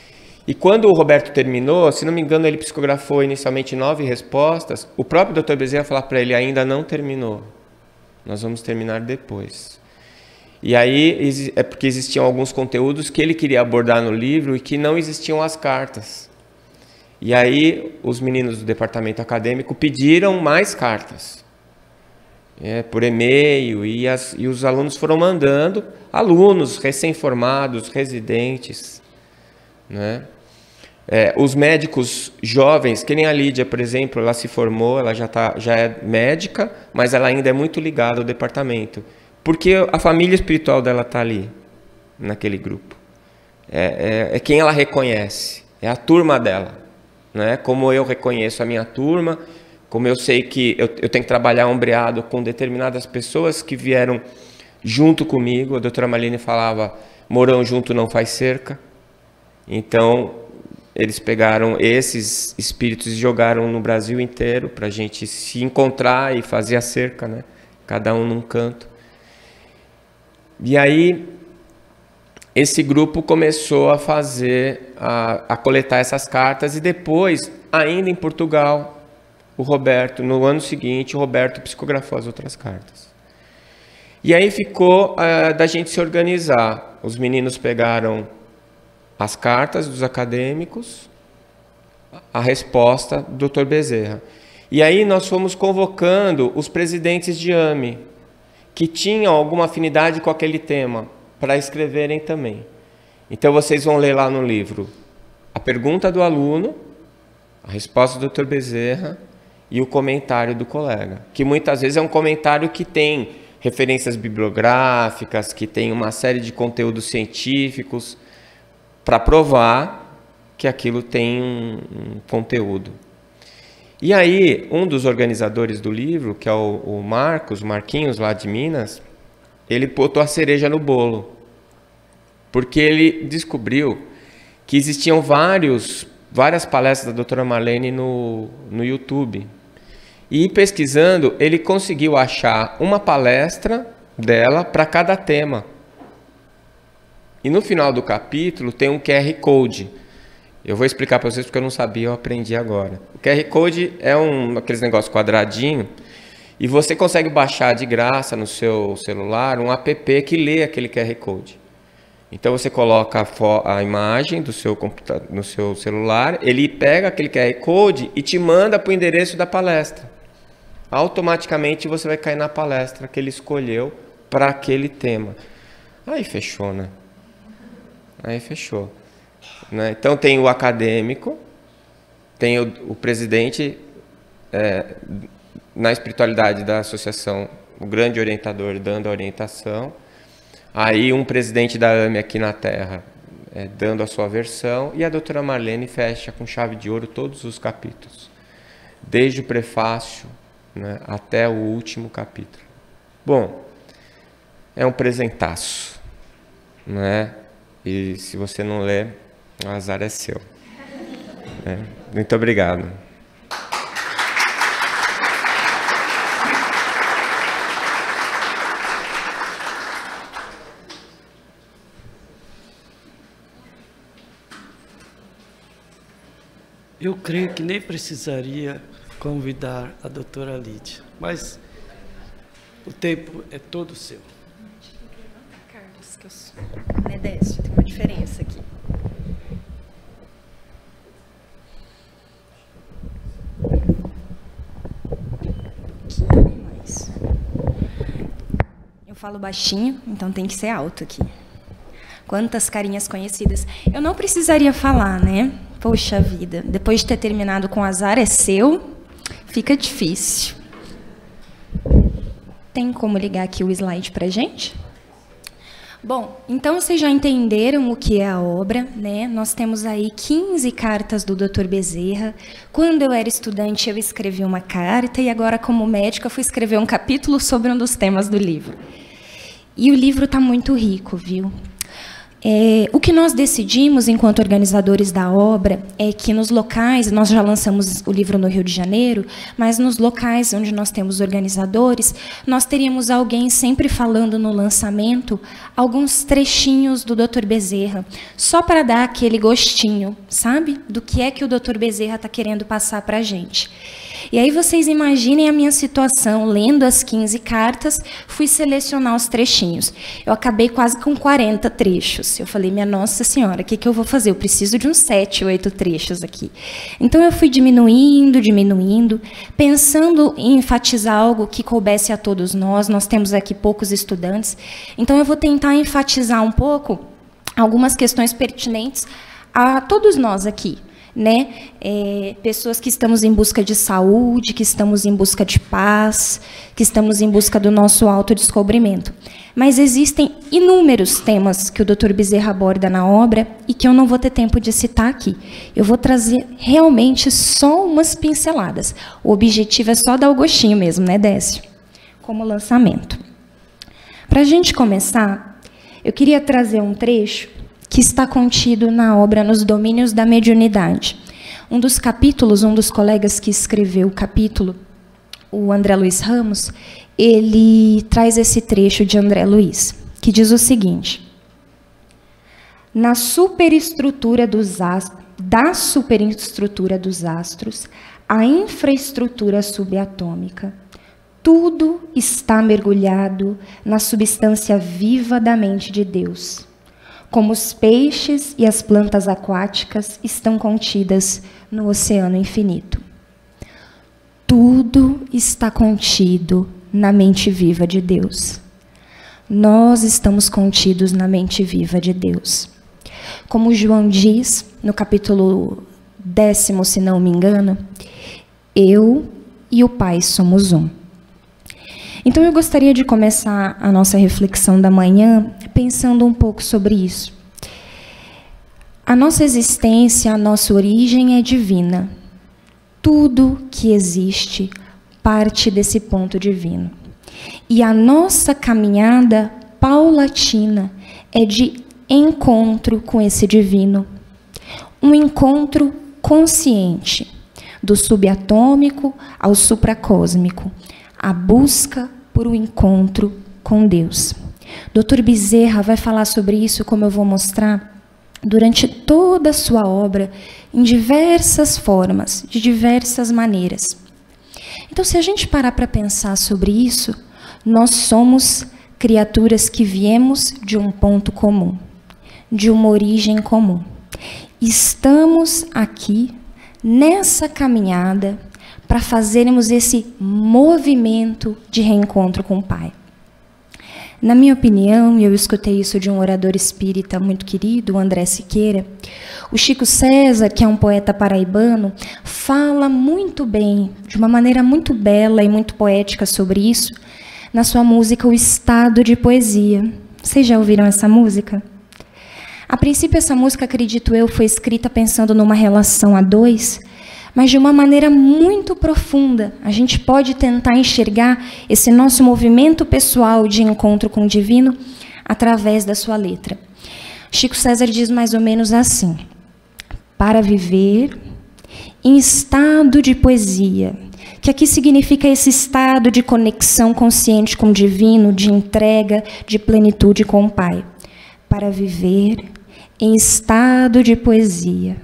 E quando o Roberto terminou, se não me engano, ele psicografou inicialmente nove respostas, o próprio doutor Bezerra falou para ele, ainda não terminou, nós vamos terminar depois. E aí é porque existiam alguns conteúdos que ele queria abordar no livro e que não existiam as cartas. E aí os meninos do departamento acadêmico pediram mais cartas, é, por e-mail, e, as, e os alunos foram mandando, alunos recém-formados, residentes, né? É, os médicos jovens, que nem a Lídia, por exemplo, ela se formou, ela já, tá, já é médica, mas ela ainda é muito ligada ao departamento, porque a família espiritual dela está ali, naquele grupo. É, é, é quem ela reconhece, é a turma dela, né? Como eu reconheço a minha turma, como eu sei que eu, eu tenho que trabalhar ombreado com determinadas pessoas que vieram junto comigo. A doutora Marlene falava, morão junto não faz cerca. Então, eles pegaram esses espíritos e jogaram no Brasil inteiro para a gente se encontrar e fazer a cerca, né? Cada um num canto. E aí, esse grupo começou a fazer, a, a coletar essas cartas, e depois, ainda em Portugal, o Roberto, no ano seguinte, o Roberto psicografou as outras cartas. E aí ficou uh, da gente se organizar. Os meninos pegaram as cartas dos acadêmicos, a resposta do doutor Bezerra. E aí nós fomos convocando os presidentes de A M E, que tinham alguma afinidade com aquele tema, para escreverem também. Então vocês vão ler lá no livro a pergunta do aluno, a resposta do doutor Bezerra e o comentário do colega, que muitas vezes é um comentário que tem referências bibliográficas, que tem uma série de conteúdos científicos, para provar que aquilo tem um, um conteúdo. E aí, um dos organizadores do livro, que é o, o Marcos, Marquinhos, lá de Minas, ele botou a cereja no bolo, porque ele descobriu que existiam vários, várias palestras da doutora Marlene no, no YouTube. E pesquisando, ele conseguiu achar uma palestra dela para cada tema. E no final do capítulo tem um Q R Code. Eu vou explicar para vocês porque eu não sabia, eu aprendi agora. O Q R Code é um aqueles negócios quadradinho, e você consegue baixar de graça no seu celular um app que lê aquele Q R Code. Então você coloca a, a imagem do seu computador, no seu celular, ele pega aquele Q R Code e te manda para o endereço da palestra. Automaticamente você vai cair na palestra que ele escolheu para aquele tema. Aí fechou, né? Aí fechou. Né? Então tem o acadêmico, tem o, o presidente é, na espiritualidade da associação, o grande orientador dando a orientação, aí um presidente da A M E aqui na Terra é, dando a sua versão, e a doutora Marlene fecha com chave de ouro todos os capítulos, desde o prefácio, né, até o último capítulo. Bom, é um presentaço, né? E se você não ler, o azar é seu. É. Muito obrigado. Eu creio que nem precisaria convidar a doutora Lídia, mas o tempo é todo seu. Carlos, que eu sou Nedécio, tem uma diferença aqui. Mais. Eu falo baixinho, então tem que ser alto aqui. Quantas carinhas conhecidas. Eu não precisaria falar, né? Poxa vida, depois de ter terminado com azar é seu, fica difícil. Tem como ligar aqui o slide para a gente? Bom, então vocês já entenderam o que é a obra, né? Nós temos aí quinze cartas do doutor Bezerra. Quando eu era estudante, eu escrevi uma carta, e agora, como médica, eu fui escrever um capítulo sobre um dos temas do livro. E o livro está muito rico, viu? É, o que nós decidimos, enquanto organizadores da obra, é que nos locais, nós já lançamos o livro no Rio de Janeiro, mas nos locais onde nós temos organizadores, nós teríamos alguém sempre falando no lançamento alguns trechinhos do doutor Bezerra, só para dar aquele gostinho, sabe? Do que é que o doutor Bezerra está querendo passar para a gente. E aí vocês imaginem a minha situação, lendo as quinze cartas, fui selecionar os trechinhos. Eu acabei quase com quarenta trechos. Eu falei, minha Nossa Senhora, o que, que eu vou fazer? Eu preciso de uns sete, oito trechos aqui. Então eu fui diminuindo, diminuindo, pensando em enfatizar algo que coubesse a todos nós. Nós temos aqui poucos estudantes. Então eu vou tentar enfatizar um pouco algumas questões pertinentes a todos nós aqui. Né? É, pessoas que estamos em busca de saúde, que estamos em busca de paz, que estamos em busca do nosso autodescobrimento. Mas existem inúmeros temas que o doutor Bezerra aborda na obra e que eu não vou ter tempo de citar aqui. Eu vou trazer realmente só umas pinceladas. O objetivo é só dar o gostinho mesmo, né, Décio? Como lançamento. Para a gente começar, eu queria trazer um trecho que está contido na obra Nos Domínios da Mediunidade. Um dos capítulos, um dos colegas que escreveu o capítulo, o André Luiz Ramos, ele traz esse trecho de André Luiz, que diz o seguinte: na superestrutura dos astros, da superestrutura dos astros, a infraestrutura subatômica, tudo está mergulhado na substância viva da mente de Deus. Como os peixes e as plantas aquáticas estão contidas no oceano infinito. Tudo está contido na mente viva de Deus. Nós estamos contidos na mente viva de Deus. Como João diz, no capítulo décimo, se não me engano, eu e o Pai somos um. Então, eu gostaria de começar a nossa reflexão da manhã pensando um pouco sobre isso. A nossa existência, a nossa origem é divina. Tudo que existe parte desse ponto divino. E a nossa caminhada paulatina é de encontro com esse divino. Um encontro consciente, do subatômico ao supracósmico. A busca por um encontro com Deus. doutor Bezerra vai falar sobre isso, como eu vou mostrar, durante toda a sua obra, em diversas formas, de diversas maneiras. Então, se a gente parar para pensar sobre isso, nós somos criaturas que viemos de um ponto comum, de uma origem comum. Estamos aqui, nessa caminhada, para fazermos esse movimento de reencontro com o Pai. Na minha opinião, e eu escutei isso de um orador espírita muito querido, o André Siqueira, o Chico César, que é um poeta paraibano, fala muito bem, de uma maneira muito bela e muito poética sobre isso, na sua música O Estado de Poesia. Vocês já ouviram essa música? A princípio, essa música, acredito eu, foi escrita pensando numa relação a dois, mas de uma maneira muito profunda. A gente pode tentar enxergar esse nosso movimento pessoal de encontro com o divino através da sua letra. Chico César diz mais ou menos assim: para viver em estado de poesia, que aqui significa esse estado de conexão consciente com o divino, de entrega, de plenitude com o Pai. Para viver em estado de poesia,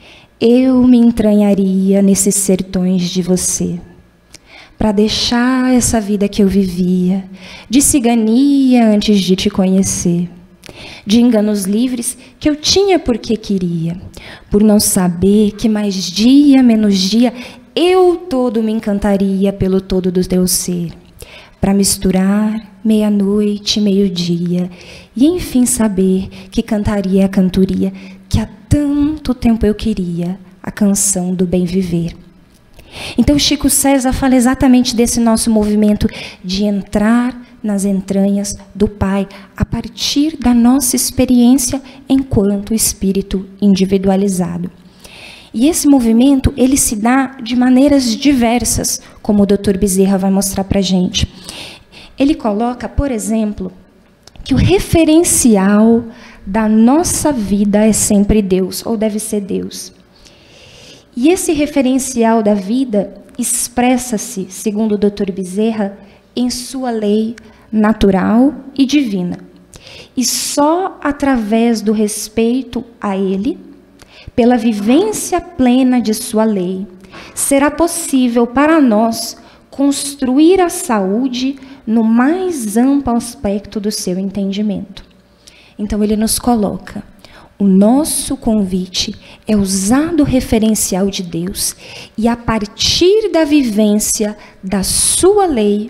eu me entranharia nesses sertões de você, para deixar essa vida que eu vivia, de cigania antes de te conhecer, de enganos livres que eu tinha porque queria, por não saber que mais dia, menos dia, eu todo me encantaria pelo todo do teu ser, para misturar meia-noite, meio-dia, e enfim saber que cantaria a cantoria que há tanto tempo eu queria, a canção do bem viver. Então, Chico César fala exatamente desse nosso movimento de entrar nas entranhas do Pai, a partir da nossa experiência enquanto espírito individualizado. E esse movimento, ele se dá de maneiras diversas, como o doutor Bezerra vai mostrar para a gente. Ele coloca, por exemplo, que o referencial da nossa vida é sempre Deus, ou deve ser Deus. E esse referencial da vida expressa-se, segundo o doutor Bezerra, em sua lei natural e divina. E só através do respeito a Ele, pela vivência plena de sua lei, será possível para nós construir a saúde no mais amplo aspecto do seu entendimento. Então ele nos coloca, o nosso convite é usar do referencial de Deus e a partir da vivência da sua lei,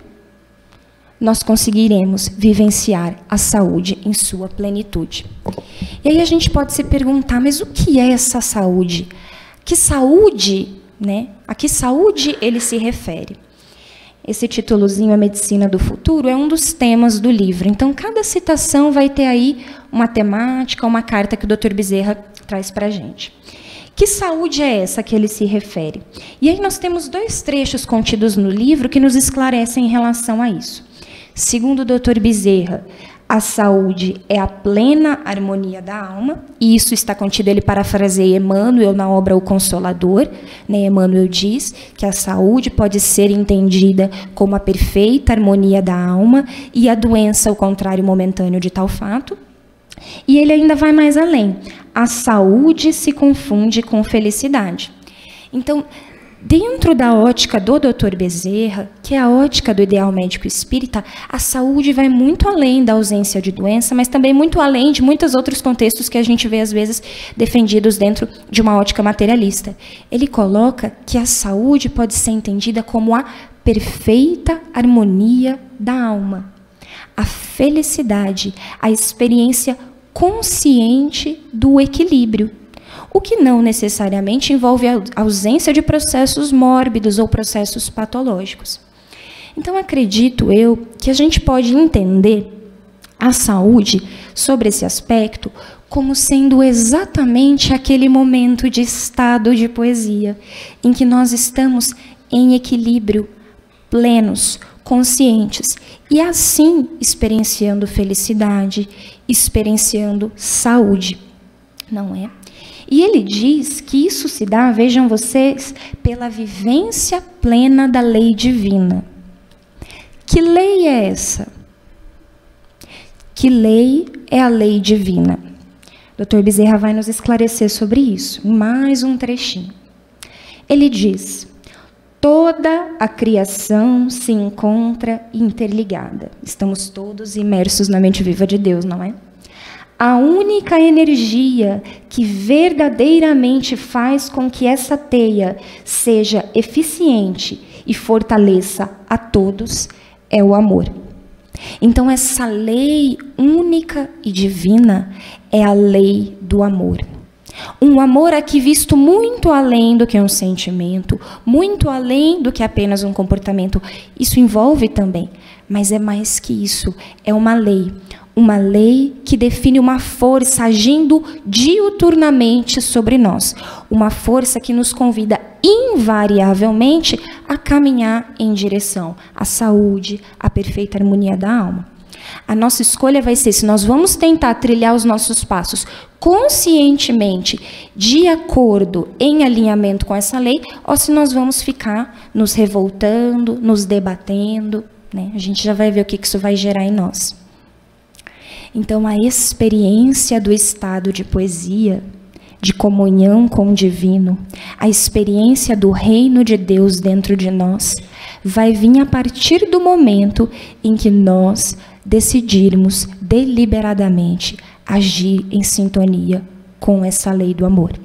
nós conseguiremos vivenciar a saúde em sua plenitude. E aí a gente pode se perguntar, mas o que é essa saúde? Que saúde, né? A que saúde ele se refere? Esse títulozinho, A Medicina do Futuro, é um dos temas do livro. Então, cada citação vai ter aí uma temática, uma carta que o doutor Bezerra traz para a gente. Que saúde é essa que ele se refere? E aí nós temos dois trechos contidos no livro que nos esclarecem em relação a isso. Segundo o doutor Bezerra, a saúde é a plena harmonia da alma, e isso está contido, ele parafraseia Emmanuel na obra O Consolador, né? Emmanuel diz que a saúde pode ser entendida como a perfeita harmonia da alma e a doença o contrário momentâneo de tal fato. E ele ainda vai mais além. A saúde se confunde com felicidade. Então, dentro da ótica do doutor Bezerra, que é a ótica do ideal médico espírita, a saúde vai muito além da ausência de doença, mas também muito além de muitos outros contextos que a gente vê, às vezes, defendidos dentro de uma ótica materialista. Ele coloca que a saúde pode ser entendida como a perfeita harmonia da alma, a felicidade, a experiência consciente do equilíbrio. O que não necessariamente envolve a ausência de processos mórbidos ou processos patológicos. Então, acredito eu que a gente pode entender a saúde sobre esse aspecto como sendo exatamente aquele momento de estado de poesia em que nós estamos em equilíbrio, plenos, conscientes e assim experienciando felicidade, experienciando saúde, não é? E ele diz que isso se dá, vejam vocês, pela vivência plena da lei divina. Que lei é essa? Que lei é a lei divina? doutor Bezerra vai nos esclarecer sobre isso, em mais um trechinho. Ele diz, toda a criação se encontra interligada. Estamos todos imersos na mente viva de Deus, não é? A única energia que verdadeiramente faz com que essa teia seja eficiente e fortaleça a todos é o amor. Então, essa lei única e divina é a lei do amor. Um amor aqui visto muito além do que um sentimento, muito além do que apenas um comportamento. Isso envolve também, mas é mais que isso, é uma lei. Uma lei que define uma força agindo diuturnamente sobre nós. Uma força que nos convida invariavelmente a caminhar em direção à saúde, à perfeita harmonia da alma. A nossa escolha vai ser se nós vamos tentar trilhar os nossos passos conscientemente, de acordo, em alinhamento com essa lei, ou se nós vamos ficar nos revoltando, nos debatendo, né? A gente já vai ver o que isso vai gerar em nós. Então, a experiência do estado de poesia, de comunhão com o divino, a experiência do reino de Deus dentro de nós, vai vir a partir do momento em que nós decidirmos deliberadamente agir em sintonia com essa lei do amor.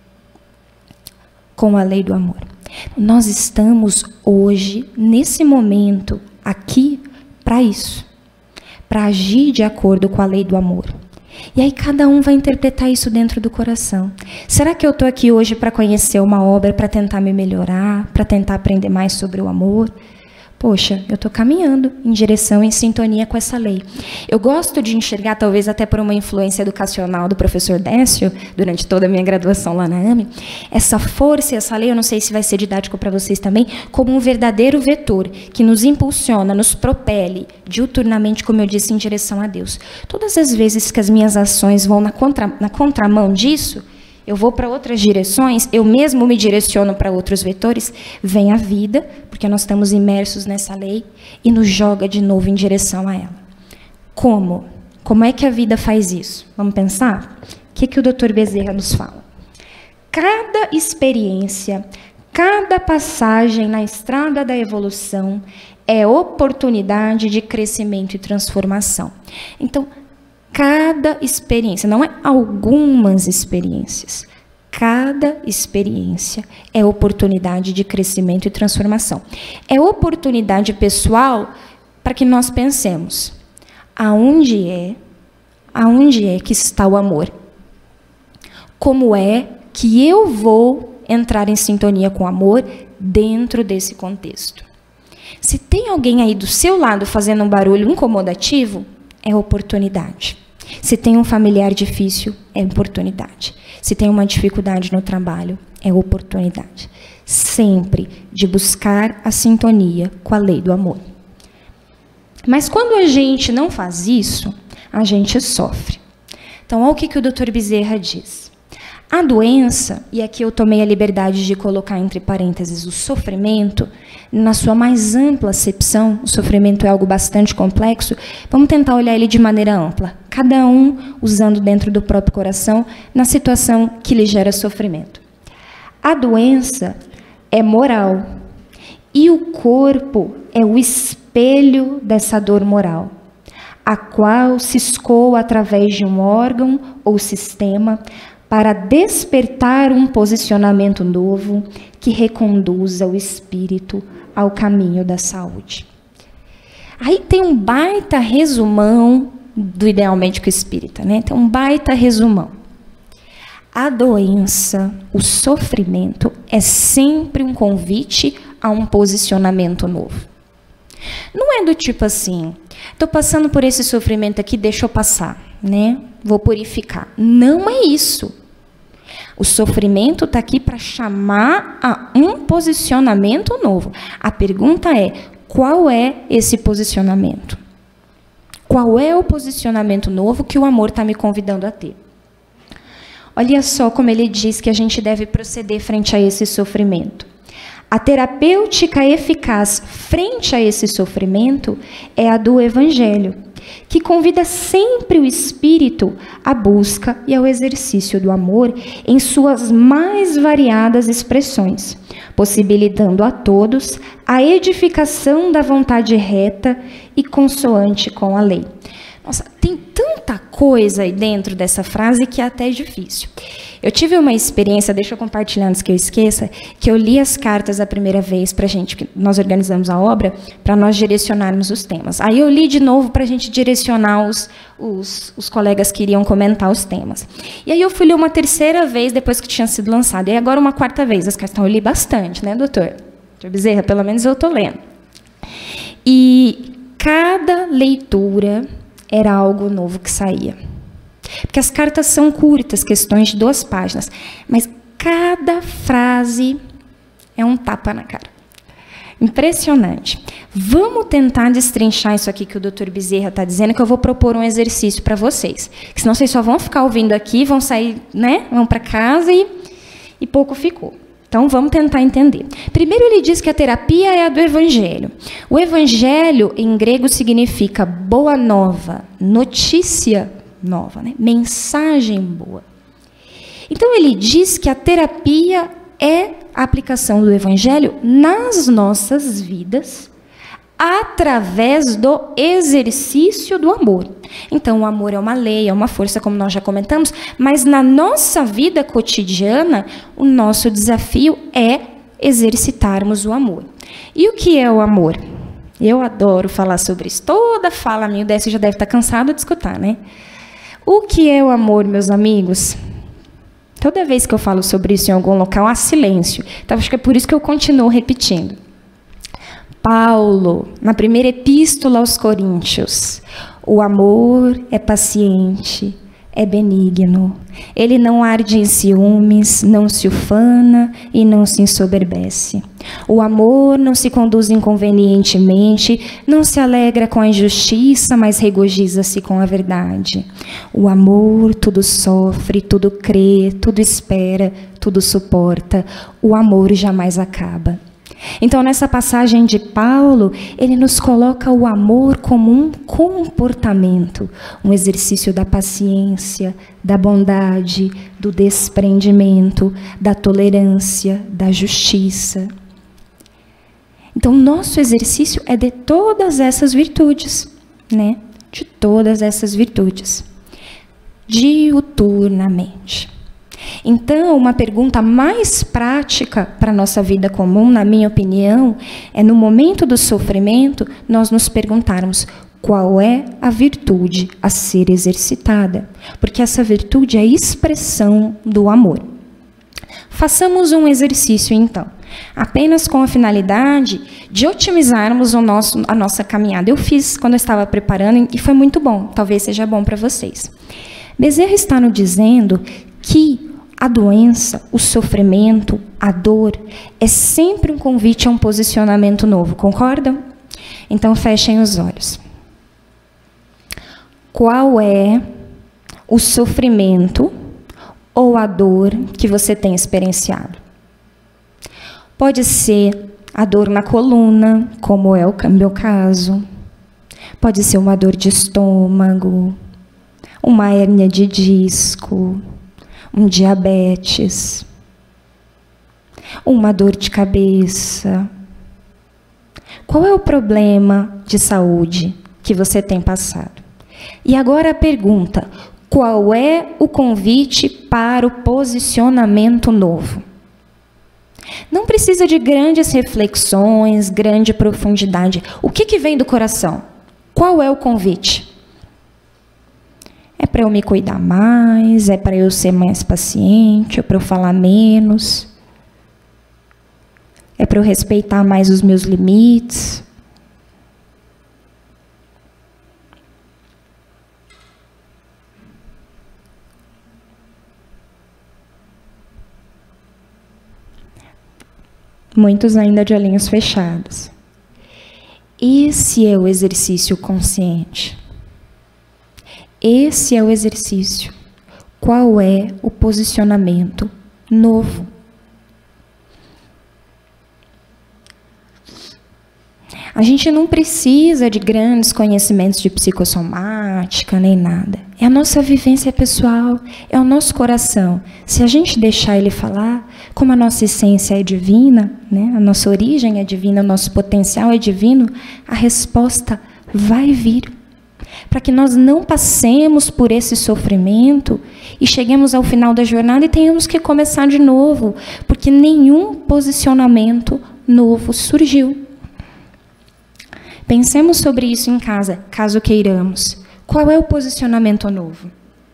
Com a lei do amor. Nós estamos hoje, nesse momento, aqui, para isso. Para agir de acordo com a lei do amor. E aí cada um vai interpretar isso dentro do coração. Será que eu estou aqui hoje para conhecer uma obra, para tentar me melhorar, para tentar aprender mais sobre o amor? Poxa, eu estou caminhando em direção, em sintonia com essa lei. Eu gosto de enxergar, talvez até por uma influência educacional do professor Décio, durante toda a minha graduação lá na A M E, essa força e essa lei, eu não sei se vai ser didático para vocês também, como um verdadeiro vetor que nos impulsiona, nos propele diuturnamente, como eu disse, em direção a Deus. Todas as vezes que as minhas ações vão na, contra, na contramão disso, eu vou para outras direções, eu mesmo me direciono para outros vetores, vem a vida, porque nós estamos imersos nessa lei, e nos joga de novo em direção a ela. Como? Como é que a vida faz isso? Vamos pensar? O que, que o doutor Bezerra nos fala? Cada experiência, cada passagem na estrada da evolução é oportunidade de crescimento e transformação. Então, cada experiência, não é algumas experiências, cada experiência é oportunidade de crescimento e transformação. É oportunidade pessoal para que nós pensemos, aonde é, aonde é que está o amor? Como é que eu vou entrar em sintonia com o amor dentro desse contexto? Se tem alguém aí do seu lado fazendo um barulho incomodativo, é oportunidade. Se tem um familiar difícil, é oportunidade. Se tem uma dificuldade no trabalho, é oportunidade. Sempre de buscar a sintonia com a lei do amor. Mas quando a gente não faz isso, a gente sofre. Então, olha o que, que o doutor Bezerra diz. A doença, e aqui eu tomei a liberdade de colocar entre parênteses o sofrimento, na sua mais ampla acepção, o sofrimento é algo bastante complexo, vamos tentar olhar ele de maneira ampla, cada um usando dentro do próprio coração, na situação que lhe gera sofrimento. A doença é moral, e o corpo é o espelho dessa dor moral, a qual se escoa através de um órgão ou sistema, para despertar um posicionamento novo que reconduza o espírito ao caminho da saúde. Aí tem um baita resumão do Ideal Médico Espírita, né? Tem um baita resumão. A doença, o sofrimento, é sempre um convite a um posicionamento novo. Não é do tipo assim, estou passando por esse sofrimento aqui, deixa eu passar, né? Vou purificar. Não é isso. O sofrimento está aqui para chamar a um posicionamento novo. A pergunta é, qual é esse posicionamento? Qual é o posicionamento novo que o amor está me convidando a ter? Olha só como ele diz que a gente deve proceder frente a esse sofrimento. A terapêutica eficaz frente a esse sofrimento é a do Evangelho, que convida sempre o espírito à busca e ao exercício do amor em suas mais variadas expressões, possibilitando a todos a edificação da vontade reta e consoante com a lei. Nossa, tem tanta coisa aí dentro dessa frase que é até difícil. Eu tive uma experiência, deixa eu compartilhar antes que eu esqueça, que eu li as cartas a primeira vez para a gente, que nós organizamos a obra, para nós direcionarmos os temas. Aí eu li de novo para a gente direcionar os, os, os colegas que iriam comentar os temas. E aí eu fui ler uma terceira vez depois que tinha sido lançado. E agora uma quarta vez. As cartas, então eu li bastante, né, doutor? Doutor Bezerra, pelo menos eu estou lendo. E cada leitura era algo novo que saía. Porque as cartas são curtas, questões de duas páginas, mas cada frase é um tapa na cara. Impressionante. Vamos tentar destrinchar isso aqui que o doutor Bezerra está dizendo, que eu vou propor um exercício para vocês. Que senão vocês só vão ficar ouvindo aqui, vão sair, né, vão para casa e, e pouco ficou. Então, vamos tentar entender. Primeiro, ele diz que a terapia é a do Evangelho. O Evangelho, em grego, significa boa nova, notícia nova, né? Mensagem boa. Então, ele diz que a terapia é a aplicação do Evangelho nas nossas vidas, através do exercício do amor. Então, o amor é uma lei, é uma força, como nós já comentamos, mas na nossa vida cotidiana, o nosso desafio é exercitarmos o amor. E o que é o amor? Eu adoro falar sobre isso. Toda fala minha, o Décio já deve estar cansado de escutar, né? O que é o amor, meus amigos? Toda vez que eu falo sobre isso em algum local, há silêncio. Então, acho que é por isso que eu continuo repetindo. Paulo, na primeira epístola aos Coríntios, o amor é paciente, é benigno. Ele não arde em ciúmes, não se ufana e não se ensoberbece. O amor não se conduz inconvenientemente, não se alegra com a injustiça, mas regozija-se com a verdade. O amor tudo sofre, tudo crê, tudo espera, tudo suporta. O amor jamais acaba. Então, nessa passagem de Paulo, ele nos coloca o amor como um comportamento, um exercício da paciência, da bondade, do desprendimento, da tolerância, da justiça. Então, nosso exercício é de todas essas virtudes, né? De todas essas virtudes, diuturnamente. Então, uma pergunta mais prática para a nossa vida comum, na minha opinião, é no momento do sofrimento, nós nos perguntarmos qual é a virtude a ser exercitada, porque essa virtude é a expressão do amor. Façamos um exercício, então, apenas com a finalidade de otimizarmos o nosso, a nossa caminhada. Eu fiz quando eu estava preparando e foi muito bom, talvez seja bom para vocês. Bezerra está nos dizendo que a doença, o sofrimento, a dor, é sempre um convite a um posicionamento novo, concordam? Então, fechem os olhos. Qual é o sofrimento ou a dor que você tem experienciado? Pode ser a dor na coluna, como é o meu caso. Pode ser uma dor de estômago, uma hérnia de disco, um diabetes, uma dor de cabeça. Qual é o problema de saúde que você tem passado? E agora a pergunta: qual é o convite para o posicionamento novo? Não precisa de grandes reflexões, grande profundidade. O que que vem do coração? Qual é o convite? É para eu me cuidar mais? É para eu ser mais paciente? É para eu falar menos? É para eu respeitar mais os meus limites? Muitos ainda de olhinhos fechados. Esse é o exercício consciente. Esse é o exercício. Qual é o posicionamento novo? A gente não precisa de grandes conhecimentos de psicossomática, nem nada. É a nossa vivência pessoal, é o nosso coração. Se a gente deixar ele falar, como a nossa essência é divina, né? A nossa origem é divina, o nosso potencial é divino, a resposta vai vir. Para que nós não passemos por esse sofrimento e cheguemos ao final da jornada e tenhamos que começar de novo, porque nenhum posicionamento novo surgiu. Pensemos sobre isso em casa, caso queiramos. Qual é o posicionamento novo?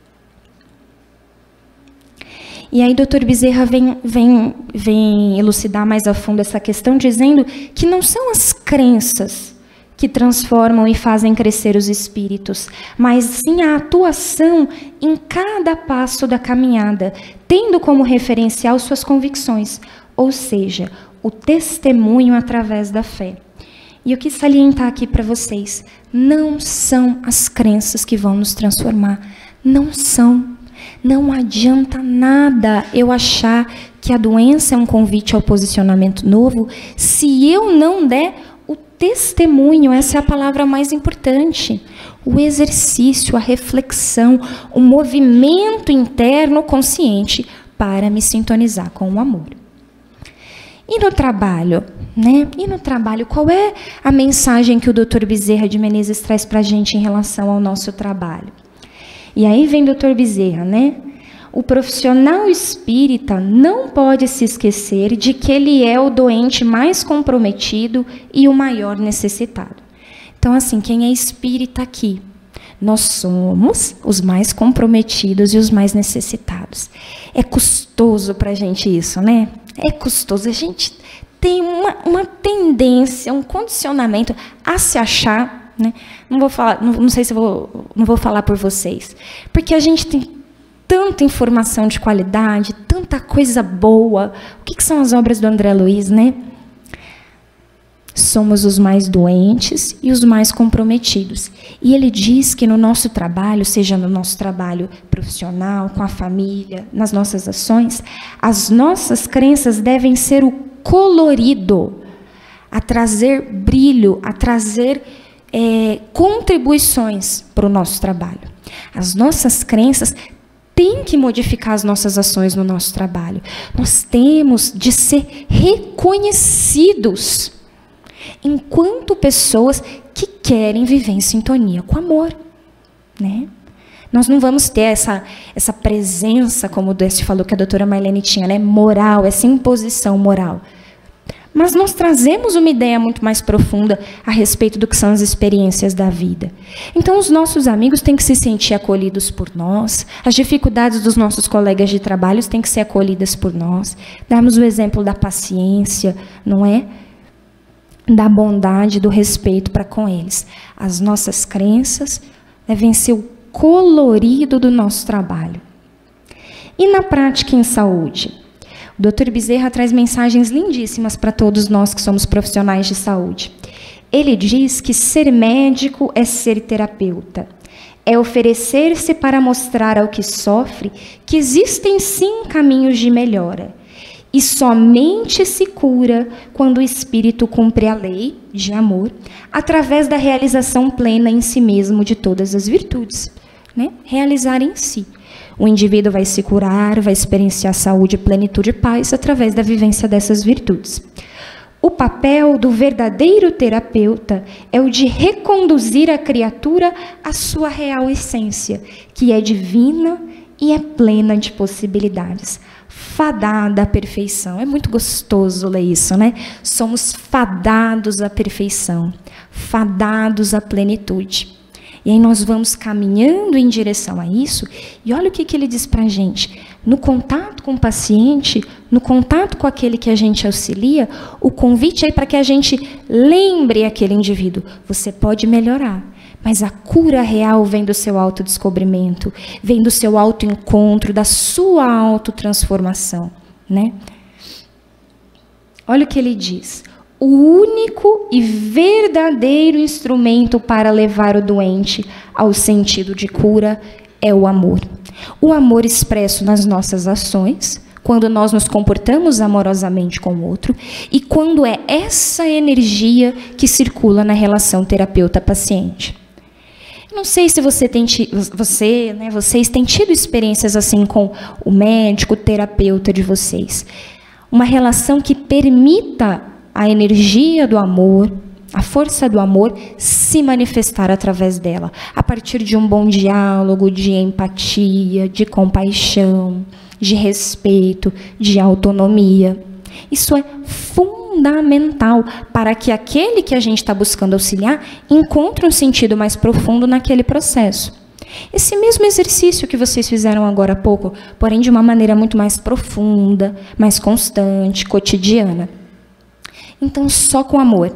E aí, doutor Bezerra vem, vem, vem elucidar mais a fundo essa questão, dizendo que não são as crenças que transformam e fazem crescer os espíritos, mas sim a atuação em cada passo da caminhada, tendo como referencial suas convicções, ou seja, o testemunho através da fé. E eu quis salientar aqui para vocês, não são as crenças que vão nos transformar, não são. Não adianta nada eu achar que a doença é um convite ao posicionamento novo, se eu não der o testemunho, essa é a palavra mais importante. O exercício, a reflexão, o movimento interno consciente para me sintonizar com o amor. E no trabalho, né? E no trabalho, qual é a mensagem que o doutor Bezerra de Menezes traz para a gente em relação ao nosso trabalho? E aí vem o doutor Bezerra, né? O profissional espírita não pode se esquecer de que ele é o doente mais comprometido e o maior necessitado. Então, assim, quem é espírita aqui? Nós somos os mais comprometidos e os mais necessitados. É custoso para a gente isso, né? É custoso. A gente tem uma, uma tendência, um condicionamento a se achar, né? Não vou falar, não, não sei se eu vou, não vou falar por vocês, porque a gente tem tanta informação de qualidade, tanta coisa boa. O que, que são as obras do André Luiz, né? Somos os mais doentes e os mais comprometidos. E ele diz que no nosso trabalho, seja no nosso trabalho profissional, com a família, nas nossas ações, as nossas crenças devem ser o colorido, a trazer brilho, a trazer é, contribuições para o nosso trabalho. As nossas crenças têm que modificar as nossas ações no nosso trabalho. Nós temos de ser reconhecidos enquanto pessoas que querem viver em sintonia com o amor, né? Nós não vamos ter essa, essa presença, como o Décio falou que a doutora Marlene tinha, né? Moral, essa imposição moral. Mas nós trazemos uma ideia muito mais profunda a respeito do que são as experiências da vida. Então, os nossos amigos têm que se sentir acolhidos por nós, as dificuldades dos nossos colegas de trabalho têm que ser acolhidas por nós, darmos o exemplo da paciência, não é? Da bondade, do respeito para com eles. As nossas crenças devem ser o colorido do nosso trabalho. E na prática em saúde? O doutor Bezerra traz mensagens lindíssimas para todos nós que somos profissionais de saúde. Ele diz que ser médico é ser terapeuta. É oferecer-se para mostrar ao que sofre que existem sim caminhos de melhora. E somente se cura quando o espírito cumpre a lei de amor, através da realização plena em si mesmo de todas as virtudes, né? Realizar em si. O indivíduo vai se curar, vai experienciar saúde, plenitude e paz através da vivência dessas virtudes. O papel do verdadeiro terapeuta é o de reconduzir a criatura à sua real essência, que é divina e é plena de possibilidades. Fadada à perfeição. É muito gostoso ler isso, né? Somos fadados à perfeição, fadados à plenitude. E aí nós vamos caminhando em direção a isso, e olha o que, que ele diz para a gente. No contato com o paciente, no contato com aquele que a gente auxilia, o convite é para que a gente lembre aquele indivíduo. Você pode melhorar, mas a cura real vem do seu autodescobrimento, vem do seu autoencontro, da sua autotransformação, né? Olha o que ele diz. O único e verdadeiro instrumento para levar o doente ao sentido de cura é o amor. O amor expresso nas nossas ações, quando nós nos comportamos amorosamente com o outro, e quando é essa energia que circula na relação terapeuta-paciente. Não sei se você tem, você, né, vocês têm tido experiências assim com o médico, o terapeuta de vocês. Uma relação que permita a energia do amor, a força do amor se manifestar através dela, a partir de um bom diálogo, de empatia, de compaixão, de respeito, de autonomia. Isso é fundamental para que aquele que a gente está buscando auxiliar encontre um sentido mais profundo naquele processo. Esse mesmo exercício que vocês fizeram agora há pouco, porém de uma maneira muito mais profunda, mais constante, cotidiana. Então, só com amor.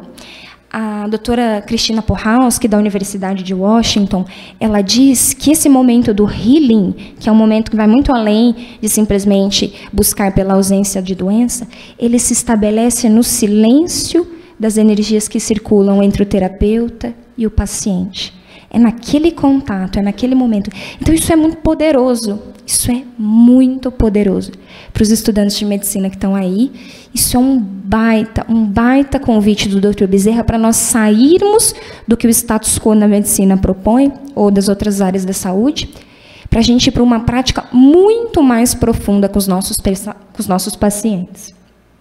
A doutora Cristina Pohalski, da Universidade de Washington, ela diz que esse momento do healing, que é um momento que vai muito além de simplesmente buscar pela ausência de doença, ele se estabelece no silêncio das energias que circulam entre o terapeuta e o paciente. É naquele contato, é naquele momento. Então, isso é muito poderoso. Isso é muito poderoso. Para os estudantes de medicina que estão aí, isso é um baita, um baita convite do doutor Bezerra para nós sairmos do que o status quo na medicina propõe, ou das outras áreas da saúde, para a gente ir para uma prática muito mais profunda com os nossos, com os nossos pacientes.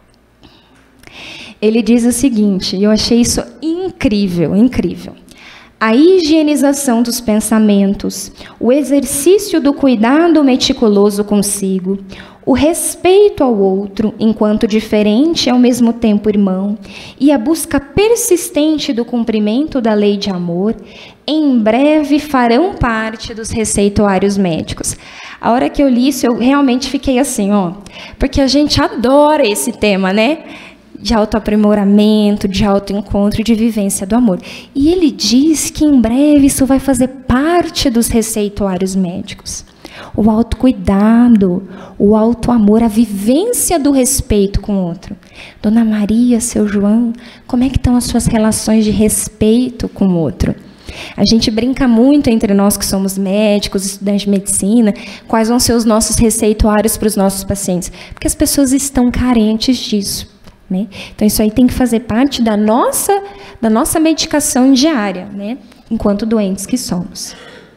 Ele diz o seguinte, e eu achei isso incrível, incrível. A higienização dos pensamentos, o exercício do cuidado meticuloso consigo, o respeito ao outro enquanto diferente e ao mesmo tempo irmão, e a busca persistente do cumprimento da lei de amor, em breve farão parte dos receituários médicos. A hora que eu li isso, eu realmente fiquei assim, ó, porque a gente adora esse tema, né? de autoaprimoramento, de autoencontro, de vivência do amor. E ele diz que em breve isso vai fazer parte dos receituários médicos. O autocuidado, o autoamor, a vivência do respeito com o outro. Dona Maria, seu João, como é que estão as suas relações de respeito com o outro? A gente brinca muito entre nós que somos médicos, estudantes de medicina, quais vão ser os nossos receituários para os nossos pacientes, porque as pessoas estão carentes disso, né? Então isso aí tem que fazer parte da nossa, da nossa medicação diária, né? Enquanto doentes que somos.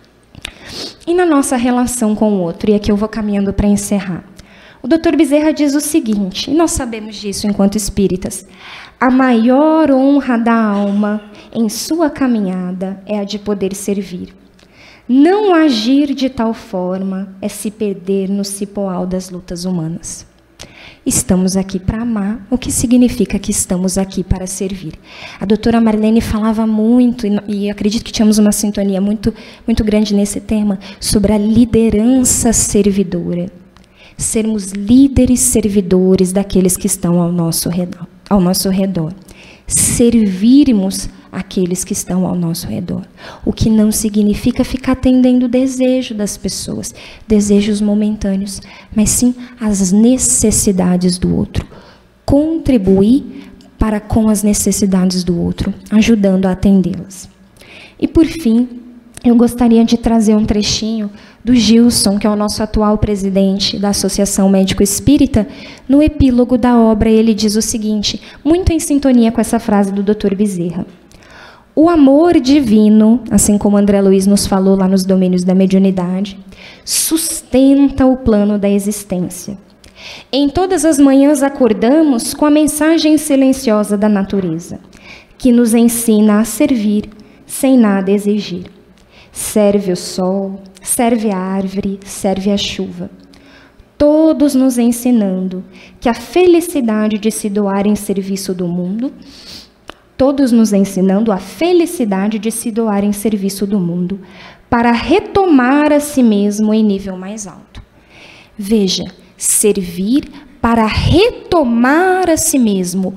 E na nossa relação com o outro, e aqui eu vou caminhando para encerrar. O doutor Bezerra diz o seguinte, e nós sabemos disso enquanto espíritas: a maior honra da alma em sua caminhada é a de poder servir. Não agir de tal forma é se perder no cipoal das lutas humanas. Estamos aqui para amar, o que significa que estamos aqui para servir. A doutora Marlene falava muito, e acredito que tínhamos uma sintonia muito, muito grande nesse tema, sobre a liderança servidora. Sermos líderes servidores daqueles que estão ao nosso redor. Ao nosso redor. Servirmos aqueles que estão ao nosso redor. O que não significa ficar atendendo o desejo das pessoas, desejos momentâneos, mas sim as necessidades do outro. Contribuir para com as necessidades do outro, ajudando a atendê-las. E, por fim, eu gostaria de trazer um trechinho do Gilson, que é o nosso atual presidente da Associação Médico Espírita. No epílogo da obra, ele diz o seguinte, muito em sintonia com essa frase do doutor Bezerra: o amor divino, assim como André Luiz nos falou lá nos domínios da mediunidade, sustenta o plano da existência. Em todas as manhãs acordamos com a mensagem silenciosa da natureza, que nos ensina a servir sem nada exigir. Serve o sol, serve a árvore, serve a chuva. Todos nos ensinando que a felicidade de se doar em serviço do mundo, todos nos ensinando a felicidade de se doar em serviço do mundo, para retomar a si mesmo em nível mais alto. Veja, servir para retomar a si mesmo,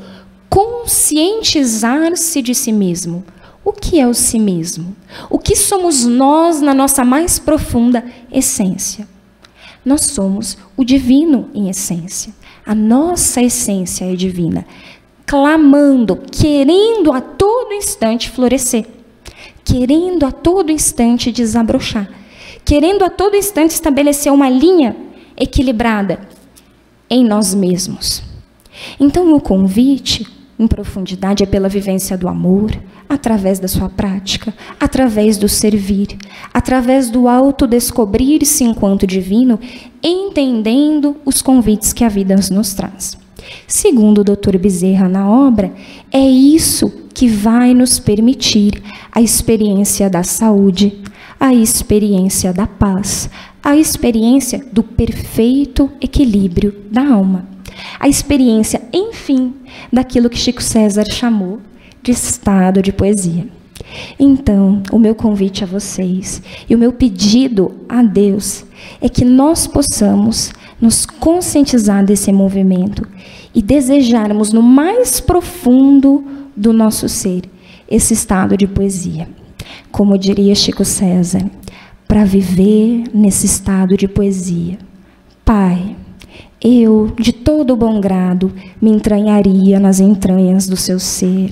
conscientizar-se de si mesmo. O que é o si mesmo? O que somos nós na nossa mais profunda essência? Nós somos o divino em essência. A nossa essência é divina, clamando, querendo a todo instante florescer, querendo a todo instante desabrochar, querendo a todo instante estabelecer uma linha equilibrada em nós mesmos. Então, o convite em profundidade é pela vivência do amor, através da sua prática, através do servir, através do autodescobrir-se enquanto divino, entendendo os convites que a vida nos traz. Segundo o doutor Bezerra na obra, é isso que vai nos permitir a experiência da saúde, a experiência da paz, a experiência do perfeito equilíbrio da alma, a experiência, enfim, daquilo que Chico César chamou de estado de poesia. Então, o meu convite a vocês e o meu pedido a Deus é que nós possamos nos conscientizar desse movimento e desejarmos no mais profundo do nosso ser esse estado de poesia. Como diria Chico César, para viver nesse estado de poesia, Pai, eu, de todo bom grado, me entranharia nas entranhas do seu ser,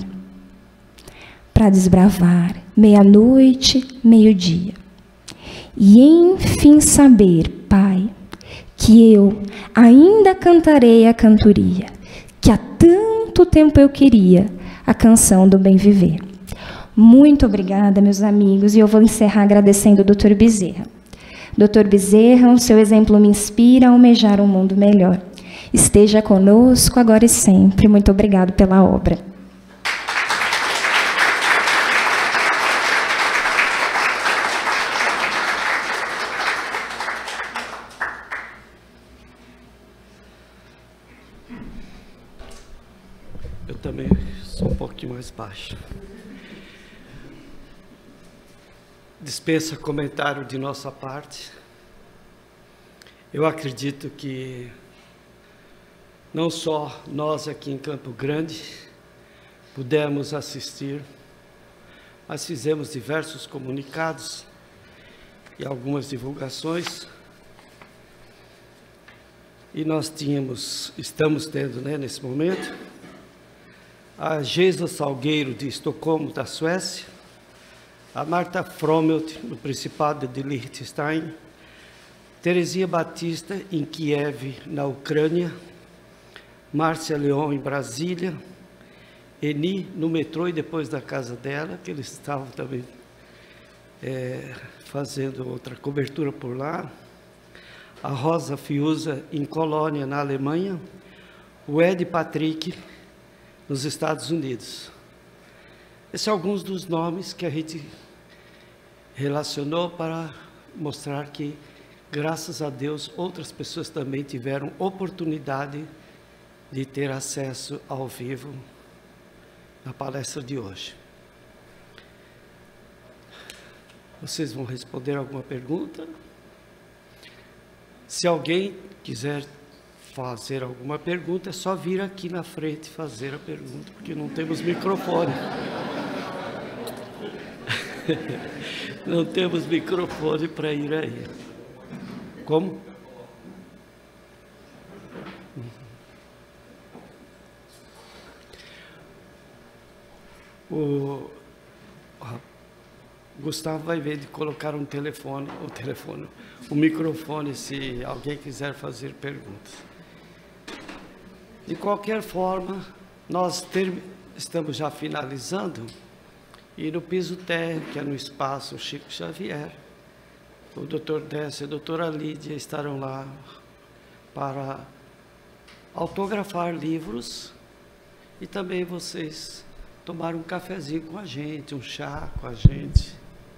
para desbravar meia-noite, meio-dia. E enfim saber, Pai, que eu ainda cantarei a cantoria, que há tanto tempo eu queria, a canção do bem viver. Muito obrigada, meus amigos, e eu vou encerrar agradecendo o doutor Bezerra. doutor Bezerra, o seu exemplo me inspira a almejar um mundo melhor. Esteja conosco agora e sempre. Muito obrigado pela obra. Eu também sou um pouquinho mais baixo. Dispensa comentário de nossa parte. Eu acredito que não só nós aqui em Campo Grande pudemos assistir, mas fizemos diversos comunicados e algumas divulgações. E nós tínhamos, estamos tendo, né, nesse momento, a Geisa Salgueiro, de Estocolmo, da Suécia, a Marta Frommelt, no Principado de Liechtenstein, Terezinha Batista, em Kiev, na Ucrânia, Márcia Leon, em Brasília, Eni, no metrô e depois da casa dela, que eles estavam também é, fazendo outra cobertura por lá, a Rosa Fiuza, em Colônia, na Alemanha, o Ed Patrick, nos Estados Unidos. Esses são alguns dos nomes que a gente relacionou para mostrar que, graças a Deus, outras pessoas também tiveram oportunidade de ter acesso ao vivo na palestra de hoje. Vocês vão responder alguma pergunta? Se alguém quiser fazer alguma pergunta, é só vir aqui na frente fazer a pergunta, porque não temos microfone. Não temos microfone para ir aí. Como? O Gustavo vai ver de colocar um telefone, o telefone, o microfone, se alguém quiser fazer perguntas. De qualquer forma, nós ter, estamos já finalizando, e no piso térreo, que é no espaço Chico Xavier, o doutor Décio e a doutora Lídia estarão lá para autografar livros e também vocês tomar um cafezinho com a gente, um chá com a gente.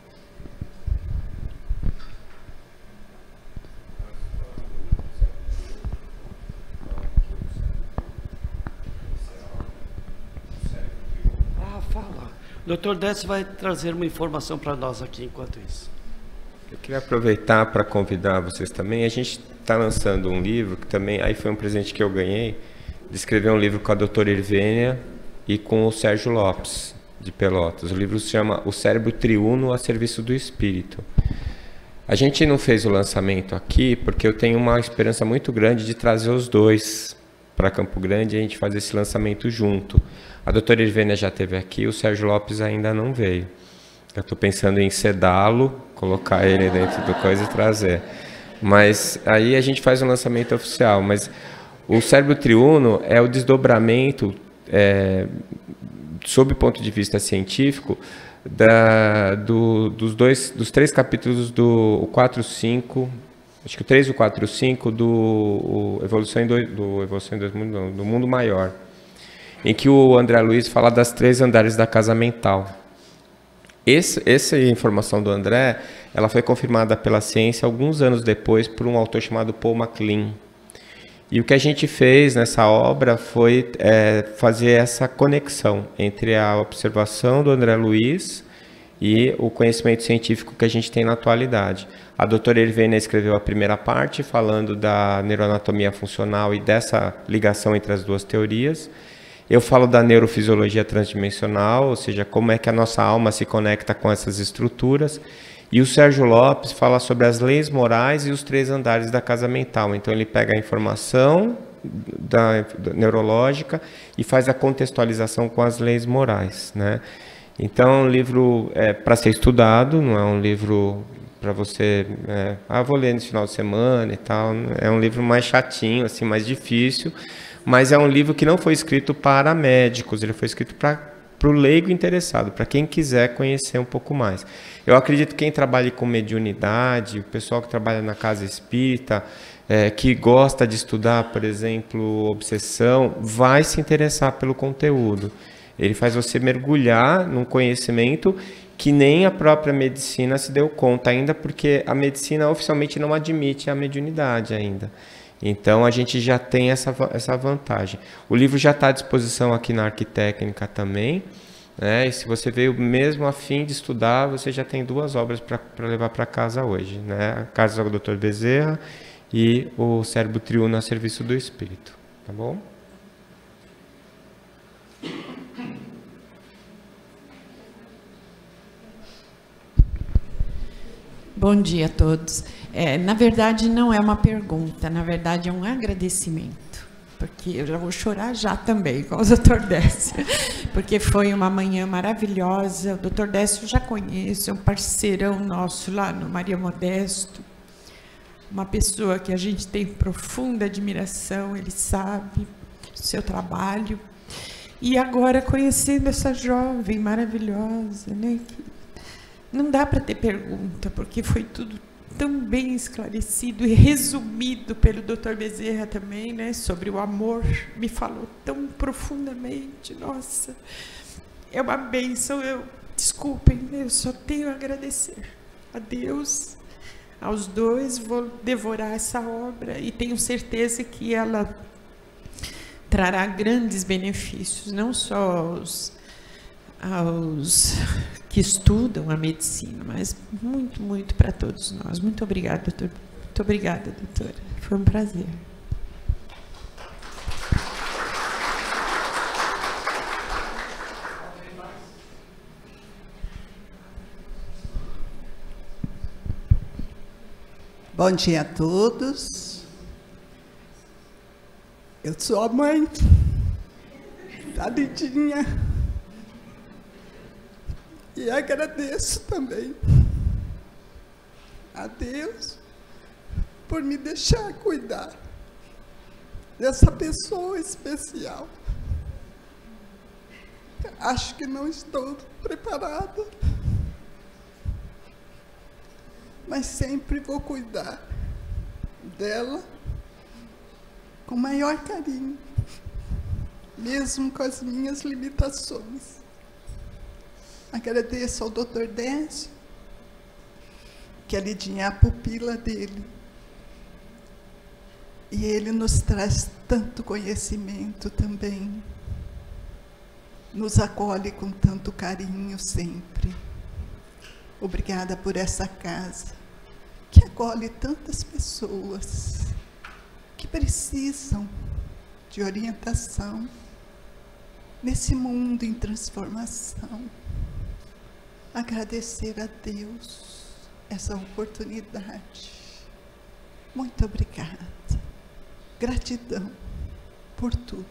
Ah, fala. O doutor Décio vai trazer uma informação para nós aqui enquanto isso. Eu queria aproveitar para convidar vocês também. A gente está lançando um livro que também, aí foi um presente que eu ganhei, de escrever um livro com a doutora Irvênia e com o Sérgio Lopes, de Pelotas. O livro se chama O Cérebro Triuno a Serviço do Espírito. A gente não fez o lançamento aqui porque eu tenho uma esperança muito grande de trazer os dois para Campo Grande e a gente fazer esse lançamento junto. A doutora Irvênia já esteve aqui, o Sérgio Lopes ainda não veio. Eu estou pensando em sedá-lo, colocar ele dentro do coisa e trazer. Mas aí a gente faz um lançamento oficial. Mas o Cérebro Triuno é o desdobramento, é, sob o ponto de vista científico, da, do, dos, dois, dos três capítulos do quatro e cinco, acho que o três, o quatro e o cinco, do, o Evolução em dois, do, Evolução em dois mundos, não, do Mundo Maior, em que o André Luiz fala das três andares da casa mental. Esse, essa informação do André, ela foi confirmada pela ciência alguns anos depois por um autor chamado Paul MacLean. E o que a gente fez nessa obra foi é, fazer essa conexão entre a observação do André Luiz e o conhecimento científico que a gente tem na atualidade. A doutora Irvênia escreveu a primeira parte, falando da neuroanatomia funcional e dessa ligação entre as duas teorias. Eu falo da neurofisiologia transdimensional, ou seja, como é que a nossa alma se conecta com essas estruturas. E o Sérgio Lopes fala sobre as leis morais e os três andares da casa mental. Então ele pega a informação da, da neurológica e faz a contextualização com as leis morais, né? Então é um livro é, para ser estudado, não é um livro para você, é, ah, vou ler no final de semana e tal. É um livro mais chatinho, assim, mais difícil. Mas é um livro que não foi escrito para médicos, ele foi escrito para o leigo interessado, para quem quiser conhecer um pouco mais. Eu acredito que quem trabalha com mediunidade, o pessoal que trabalha na casa espírita, é, que gosta de estudar, por exemplo, obsessão, vai se interessar pelo conteúdo. Ele faz você mergulhar num conhecimento que nem a própria medicina se deu conta ainda, porque a medicina oficialmente não admite a mediunidade ainda. Então, a gente já tem essa, essa vantagem. O livro já está à disposição aqui na Arquitécnica também, né? E se você veio mesmo a fim de estudar, você já tem duas obras para levar para casa hoje, né? A Casa do doutor Bezerra e o Cérebro Triuno a Serviço do Espírito. tá bom? Bom dia a todos. É, na verdade, não é uma pergunta, na verdade é um agradecimento, porque eu já vou chorar já também, com o doutor Décio, porque foi uma manhã maravilhosa. O doutor Décio eu já conheço, é um parceirão nosso lá no Maria Modesto, uma pessoa que a gente tem profunda admiração, ele sabe do seu trabalho. E agora, conhecendo essa jovem maravilhosa, né, que não dá para ter pergunta, porque foi tudo tão bem esclarecido e resumido pelo doutor Bezerra também, né, sobre o amor, me falou tão profundamente. Nossa, é uma bênção. Eu, desculpem, eu só tenho a agradecer a Deus, aos dois. Vou devorar essa obra e tenho certeza que ela trará grandes benefícios, não só aos, aos que estudam a medicina, mas muito, muito para todos nós. Muito obrigada, doutor. Muito obrigada, doutora. Foi um prazer. Bom dia a todos. Eu sou a mãe da Lidinha. E agradeço também a Deus por me deixar cuidar dessa pessoa especial. Acho que não estou preparada, mas sempre vou cuidar dela com maior carinho, mesmo com as minhas limitações. Agradeço ao doutor Décio, que a Lidinha é a pupila dele. E ele nos traz tanto conhecimento também. Nos acolhe com tanto carinho sempre. Obrigada por essa casa, que acolhe tantas pessoas que precisam de orientação nesse mundo em transformação. Agradecer a Deus essa oportunidade. Muito obrigada. Gratidão por tudo.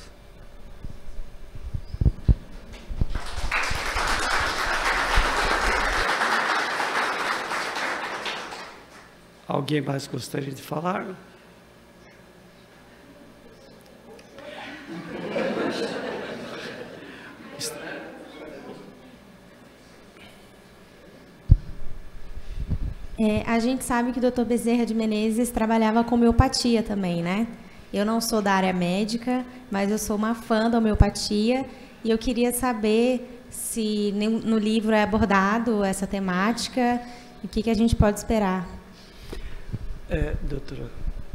Alguém mais gostaria de falar? É, a gente sabe que o doutor Bezerra de Menezes trabalhava com homeopatia também, né? Eu não sou da área médica, mas eu sou uma fã da homeopatia e eu queria saber se no livro é abordado essa temática e o que, que a gente pode esperar. É, doutora.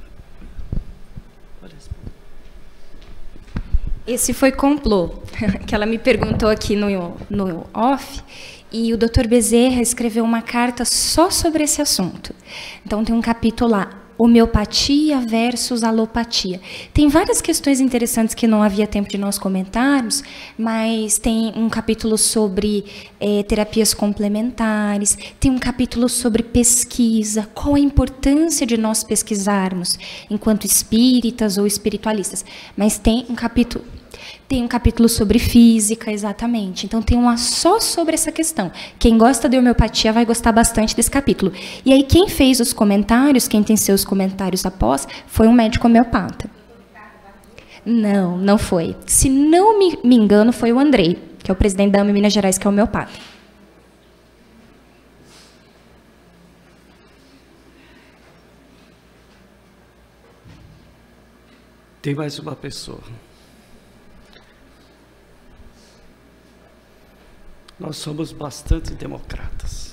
Esse foi complô, que ela me perguntou aqui no, no off, e o doutor Bezerra escreveu uma carta só sobre esse assunto. Então, tem um capítulo lá, homeopatia versus alopatia. Tem várias questões interessantes que não havia tempo de nós comentarmos, mas tem um capítulo sobre é, terapias complementares, tem um capítulo sobre pesquisa, qual a importância de nós pesquisarmos enquanto espíritas ou espiritualistas. Mas tem um capítulo... Tem um capítulo sobre física, exatamente. Então, tem uma só sobre essa questão. Quem gosta de homeopatia vai gostar bastante desse capítulo. E aí, quem fez os comentários, quem tem seus comentários após, foi um médico homeopata. Não, não foi. Se não me, me engano, foi o Andrei, que é o presidente da A M Minas Gerais, que é homeopata. Tem mais uma pessoa. Nós somos bastante democratas.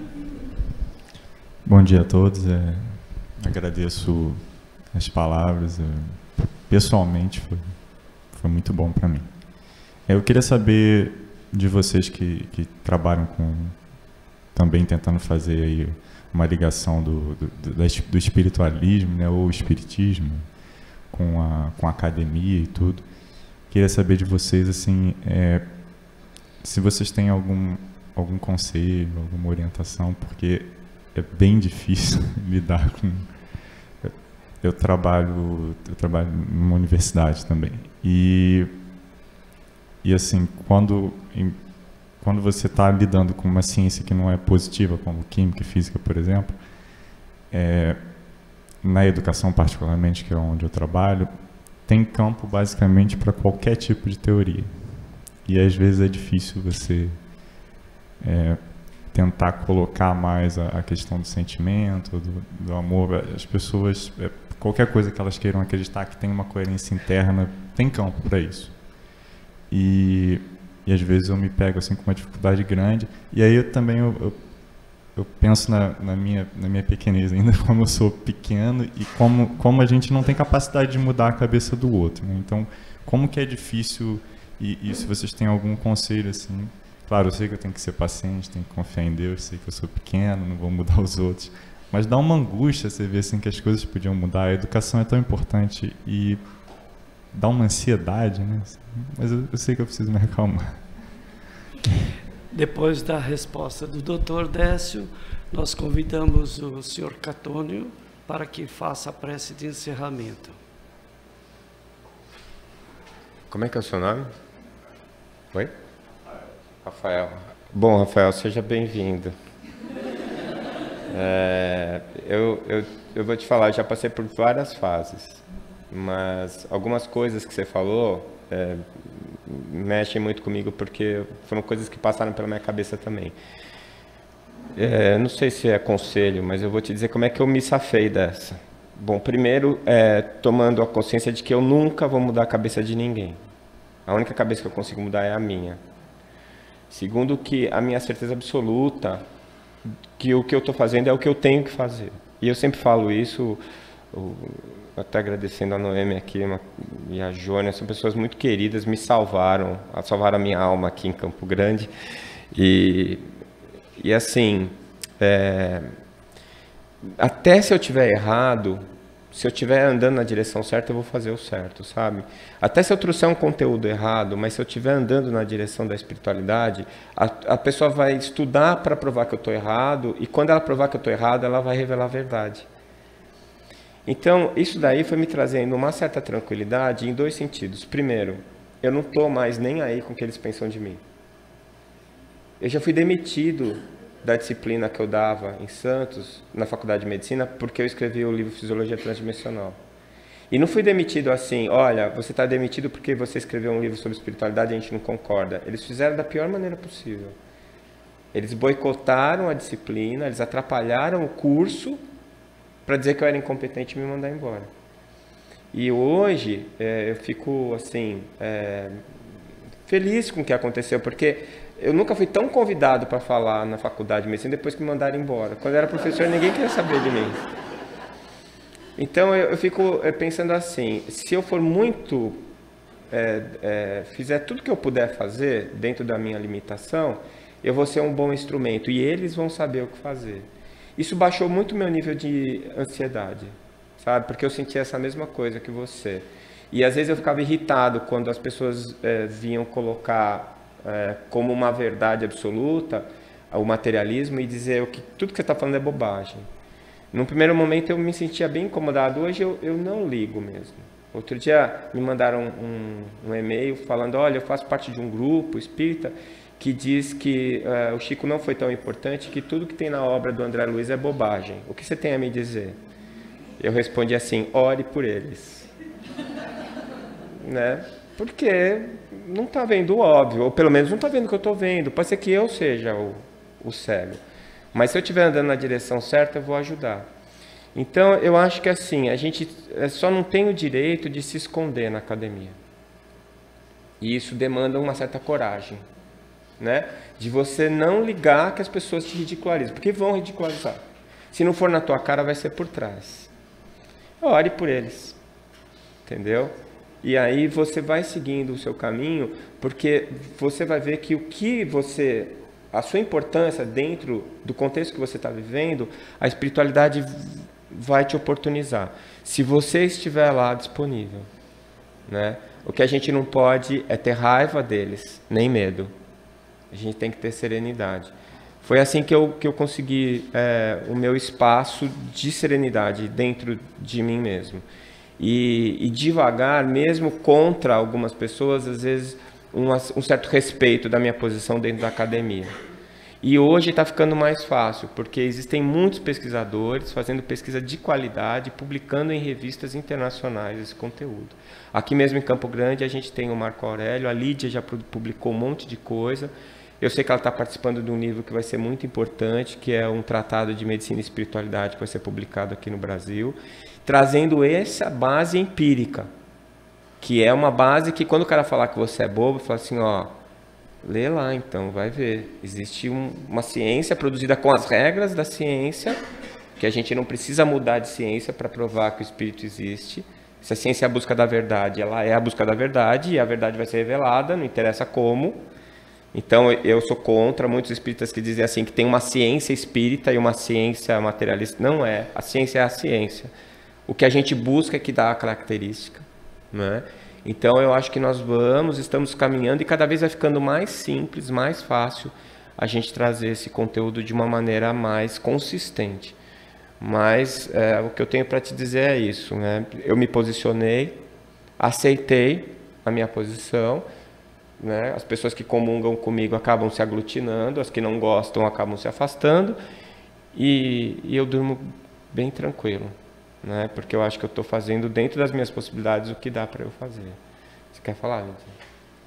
Bom dia a todos. É, agradeço as palavras. É, pessoalmente, foi, foi muito bom para mim. É, eu queria saber de vocês que, que trabalham com... Também tentando fazer aí uma ligação do, do, do, do espiritualismo, né, ou espiritismo, com a, com a academia e tudo. Queria saber de vocês, assim, é, se vocês têm algum, algum conselho, alguma orientação, porque é bem difícil lidar com... Eu trabalho, eu trabalho numa universidade também. E, e assim, quando, quando você está lidando com uma ciência que não é positiva, como química e física, por exemplo, é, na educação particularmente, que é onde eu trabalho, tem campo basicamente para qualquer tipo de teoria. E às vezes é difícil você é, tentar colocar mais a, a questão do sentimento, do, do amor. As pessoas, é, qualquer coisa que elas queiram acreditar que tem uma coerência interna, tem campo para isso. E, e às vezes eu me pego assim com uma dificuldade grande. E aí eu também eu, eu, eu penso na, na, minha, na minha pequenez ainda, como eu sou pequeno e como, como a gente não tem capacidade de mudar a cabeça do outro, né? Então, como que é difícil, e, e se vocês têm algum conselho assim... Claro, eu sei que eu tenho que ser paciente, tenho que confiar em Deus, sei que eu sou pequeno, não vou mudar os outros. Mas dá uma angústia você ver assim, que as coisas podiam mudar. A educação é tão importante e dá uma ansiedade, né? Mas eu, eu sei que eu preciso me acalmar. Depois da resposta do doutor Décio, nós convidamos o senhor Catônio para que faça a prece de encerramento. Como é que é o seu nome? Oi? Rafael. Bom, Rafael, seja bem-vindo. É, eu, eu, eu vou te falar, eu já passei por várias fases, mas algumas coisas que você falou é, mexem muito comigo, porque foram coisas que passaram pela minha cabeça também. É, não sei se é conselho, mas eu vou te dizer como é que eu me safei dessa. Bom, primeiro, é, tomando a consciência de que eu nunca vou mudar a cabeça de ninguém. A única cabeça que eu consigo mudar é a minha. Segundo, que a minha certeza absoluta que o que eu estou fazendo é o que eu tenho que fazer. E eu sempre falo isso, até agradecendo a Noemi aqui e a Jônia, são pessoas muito queridas, me salvaram, salvaram a minha alma aqui em Campo Grande. E, e assim, é, até se eu tiver errado, se eu estiver andando na direção certa, eu vou fazer o certo, sabe? Até se eu trouxer um conteúdo errado, mas se eu estiver andando na direção da espiritualidade, a, a pessoa vai estudar para provar que eu estou errado, e quando ela provar que eu estou errado, ela vai revelar a verdade. Então, isso daí foi me trazendo uma certa tranquilidade em dois sentidos. Primeiro, eu não estou mais nem aí com o que eles pensam de mim. Eu já fui demitido da disciplina que eu dava em Santos, na Faculdade de Medicina, porque eu escrevi o livro Fisiologia Transdimensional. E não fui demitido assim, olha, você está demitido porque você escreveu um livro sobre espiritualidade e a gente não concorda. Eles fizeram da pior maneira possível. Eles boicotaram a disciplina, eles atrapalharam o curso para dizer que eu era incompetente e me mandar embora. E hoje é, eu fico assim, é, feliz com o que aconteceu, porque eu nunca fui tão convidado para falar na faculdade de medicina depois que me mandaram embora. Quando eu era professor, ninguém queria saber de mim. Então, eu, eu fico pensando assim, se eu for muito, é, é, fizer tudo que eu puder fazer dentro da minha limitação, eu vou ser um bom instrumento e eles vão saber o que fazer. Isso baixou muito o meu nível de ansiedade, sabe? Porque eu sentia essa mesma coisa que você. E às vezes eu ficava irritado quando as pessoas é, vinham colocar É, como uma verdade absoluta o materialismo e dizer que tudo que você está falando é bobagem. Num primeiro momento eu me sentia bem incomodado, hoje eu, eu não ligo mesmo. Outro dia me mandaram um, um e-mail falando, olha, eu faço parte de um grupo espírita que diz que uh, o Chico não foi tão importante, que tudo que tem na obra do André Luiz é bobagem. O que você tem a me dizer? Eu respondi assim, ore por eles. Né? Porque não está vendo o óbvio, ou pelo menos não está vendo o que eu estou vendo. Pode ser que eu seja o, o cego. Mas se eu estiver andando na direção certa, eu vou ajudar. Então, eu acho que assim, a gente só não tem o direito de se esconder na academia. E isso demanda uma certa coragem, né? De você não ligar que as pessoas te ridicularizam, porque vão ridicularizar. Se não for na tua cara, vai ser por trás. Ore por eles, entendeu? E aí você vai seguindo o seu caminho, porque você vai ver que o que você, a sua importância dentro do contexto que você está vivendo, a espiritualidade vai te oportunizar. Se você estiver lá disponível, né? O que a gente não pode é ter raiva deles, nem medo. A gente tem que ter serenidade. Foi assim que eu, que eu consegui é, o meu espaço de serenidade dentro de mim mesmo. E, e devagar, mesmo contra algumas pessoas, às vezes um, um certo respeito da minha posição dentro da academia. E hoje está ficando mais fácil, porque existem muitos pesquisadores fazendo pesquisa de qualidade, publicando em revistas internacionais esse conteúdo. Aqui mesmo em Campo Grande a gente tem o Marco Aurélio, a Lídia já publicou um monte de coisa. Eu sei que ela está participando de um livro que vai ser muito importante, que é um tratado de medicina e espiritualidade que vai ser publicado aqui no Brasil, trazendo essa base empírica, que é uma base que quando o cara falar que você é bobo, fala assim, ó, lê lá então, vai ver. Existe um, uma ciência produzida com as regras da ciência, que a gente não precisa mudar de ciência para provar que o espírito existe. Se a ciência é a busca da verdade, ela é a busca da verdade, e a verdade vai ser revelada, não interessa como. Então eu sou contra muitos espíritas que dizem assim, que tem uma ciência espírita e uma ciência materialista. Não é, a ciência é a ciência. O que a gente busca é que dá a característica, né? Então eu acho que nós vamos, estamos caminhando e cada vez vai ficando mais simples, mais fácil a gente trazer esse conteúdo de uma maneira mais consistente. Mas é, o que eu tenho para te dizer é isso, né? Eu me posicionei, aceitei a minha posição, né? As pessoas que comungam comigo acabam se aglutinando, as que não gostam acabam se afastando e, e eu durmo bem tranquilo, né? Porque eu acho que eu estou fazendo dentro das minhas possibilidades o que dá para eu fazer. Você quer falar, Lídia?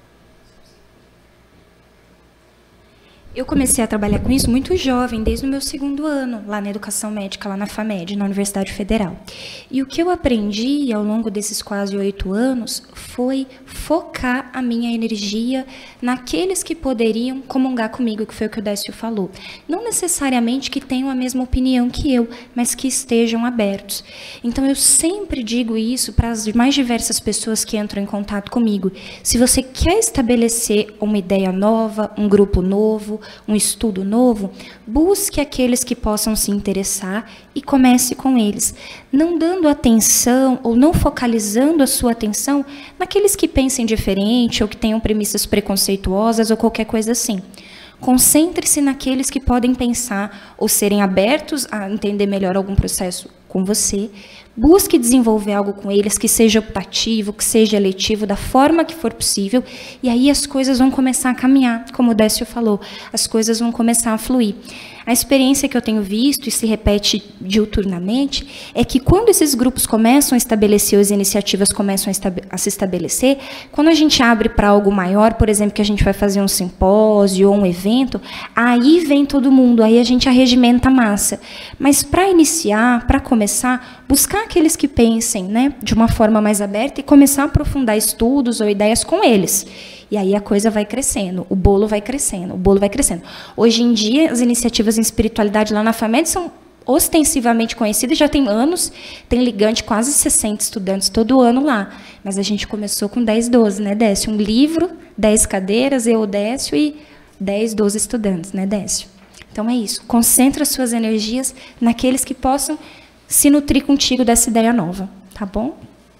Eu comecei a trabalhar com isso muito jovem, desde o meu segundo ano, lá na Educação Médica, lá na FAMED, na Universidade Federal. E o que eu aprendi ao longo desses quase oito anos foi focar a minha energia naqueles que poderiam comungar comigo, que foi o que o Décio falou. Não necessariamente que tenham a mesma opinião que eu, mas que estejam abertos. Então, eu sempre digo isso para as mais diversas pessoas que entram em contato comigo. Se você quer estabelecer uma ideia nova, um grupo novo, um estudo novo, busque aqueles que possam se interessar e comece com eles, não dando atenção ou não focalizando a sua atenção naqueles que pensem diferente ou que tenham premissas preconceituosas ou qualquer coisa assim. Concentre-se naqueles que podem pensar ou serem abertos a entender melhor algum processo com você. Busque desenvolver algo com eles que seja optativo, que seja eletivo, da forma que for possível, e aí as coisas vão começar a caminhar, como o Décio falou, as coisas vão começar a fluir. A experiência que eu tenho visto, e se repete diuturnamente, é que quando esses grupos começam a estabelecer, as iniciativas começam a, a se estabelecer, quando a gente abre para algo maior, por exemplo, que a gente vai fazer um simpósio ou um evento, aí vem todo mundo, aí a gente arregimenta a massa. Mas para iniciar, para começar, buscar aqueles que pensem, né, de uma forma mais aberta e começar a aprofundar estudos ou ideias com eles. E aí a coisa vai crescendo, o bolo vai crescendo, o bolo vai crescendo. Hoje em dia, as iniciativas em espiritualidade lá na FAMED são ostensivamente conhecidas, já tem anos, tem ligante quase sessenta estudantes todo ano lá. Mas a gente começou com dez, doze, né, Décio? Um livro, dez cadeiras, eu, Décio, e dez, doze estudantes, né, Décio? Então é isso, concentra suas energias naqueles que possam se nutrir contigo dessa ideia nova, tá bom?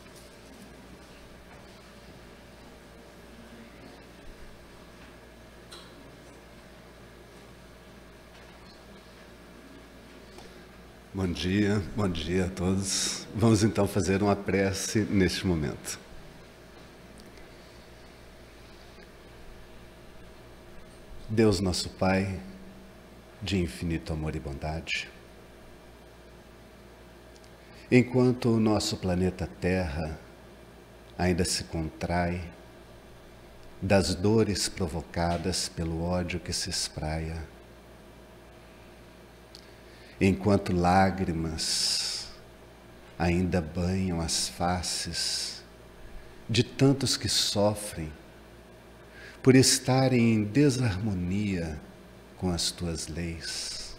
Bom dia, bom dia a todos. Vamos então fazer uma prece neste momento. Deus nosso Pai, de infinito amor e bondade, enquanto o nosso planeta Terra ainda se contrai das dores provocadas pelo ódio que se espraia, enquanto lágrimas ainda banham as faces de tantos que sofrem por estarem em desarmonia com as tuas leis,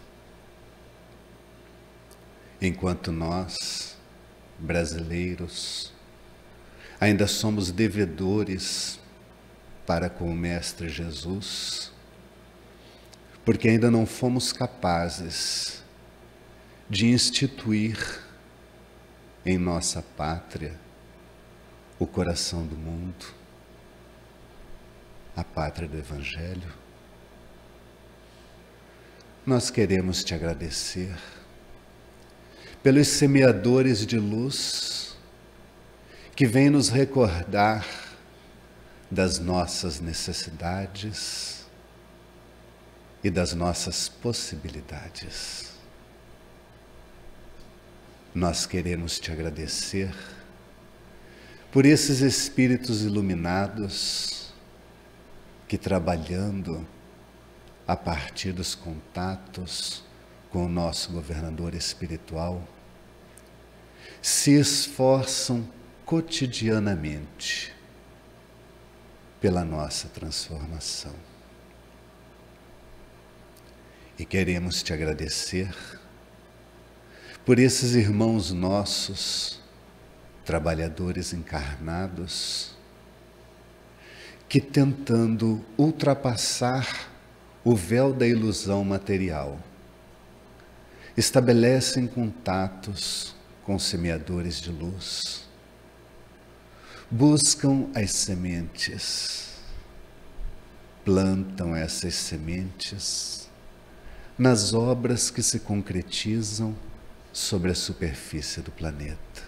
enquanto nós, brasileiros, ainda somos devedores para com o Mestre Jesus, porque ainda não fomos capazes de instituir em nossa pátria, o coração do mundo, a pátria do Evangelho. Nós queremos te agradecer pelos semeadores de luz que vêm nos recordar das nossas necessidades e das nossas possibilidades. Nós queremos te agradecer por esses espíritos iluminados que, trabalhando a partir dos contatos com o nosso governador espiritual, se esforçam cotidianamente pela nossa transformação. E queremos te agradecer por esses irmãos nossos, trabalhadores encarnados, que, tentando ultrapassar o véu da ilusão material, estabelecem contatos com semeadores de luz, buscam as sementes, plantam essas sementes nas obras que se concretizam sobre a superfície do planeta,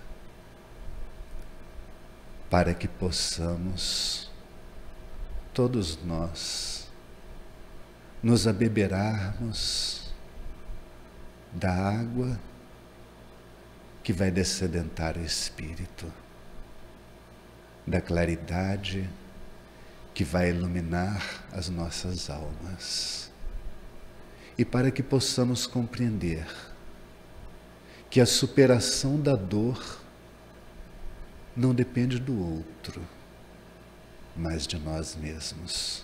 para que possamos, todos nós, nos abeberarmos da água que vai descedentar o espírito, da claridade que vai iluminar as nossas almas, e para que possamos compreender que a superação da dor não depende do outro, mas de nós mesmos.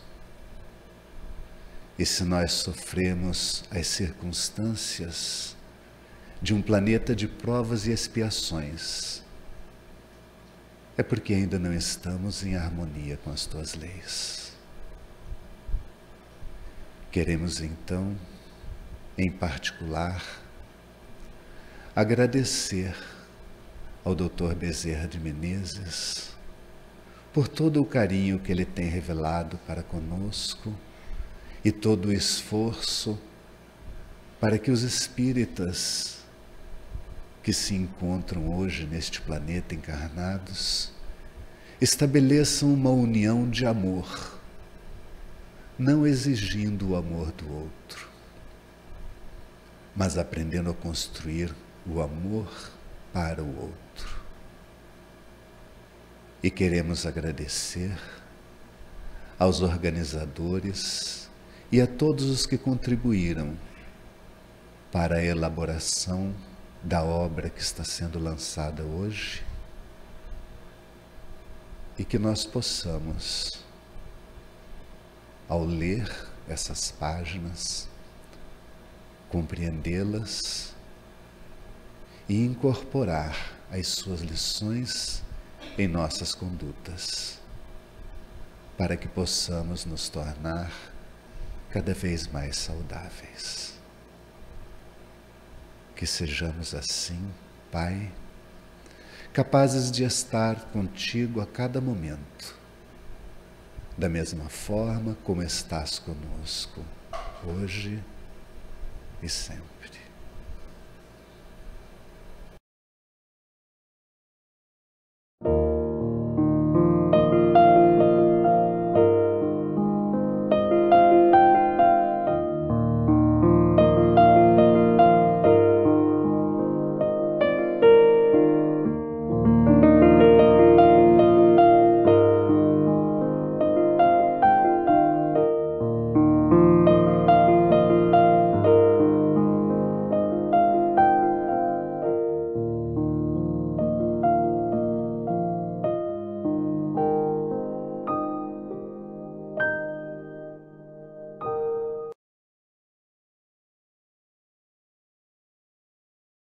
E se nós sofremos as circunstâncias de um planeta de provas e expiações, é porque ainda não estamos em harmonia com as tuas leis. Queremos então, em particular, agradecer ao doutor Bezerra de Menezes por todo o carinho que ele tem revelado para conosco e todo o esforço para que os espíritas que se encontram hoje neste planeta encarnados estabeleçam uma união de amor, não exigindo o amor do outro, mas aprendendo a construir o amor para o outro. E queremos agradecer aos organizadores e a todos os que contribuíram para a elaboração da obra que está sendo lançada hoje, e que nós possamos, ao ler essas páginas, compreendê-las e incorporar as suas lições em nossas condutas, para que possamos nos tornar cada vez mais saudáveis. Que sejamos assim, Pai, capazes de estar contigo a cada momento, da mesma forma como estás conosco, hoje e sempre.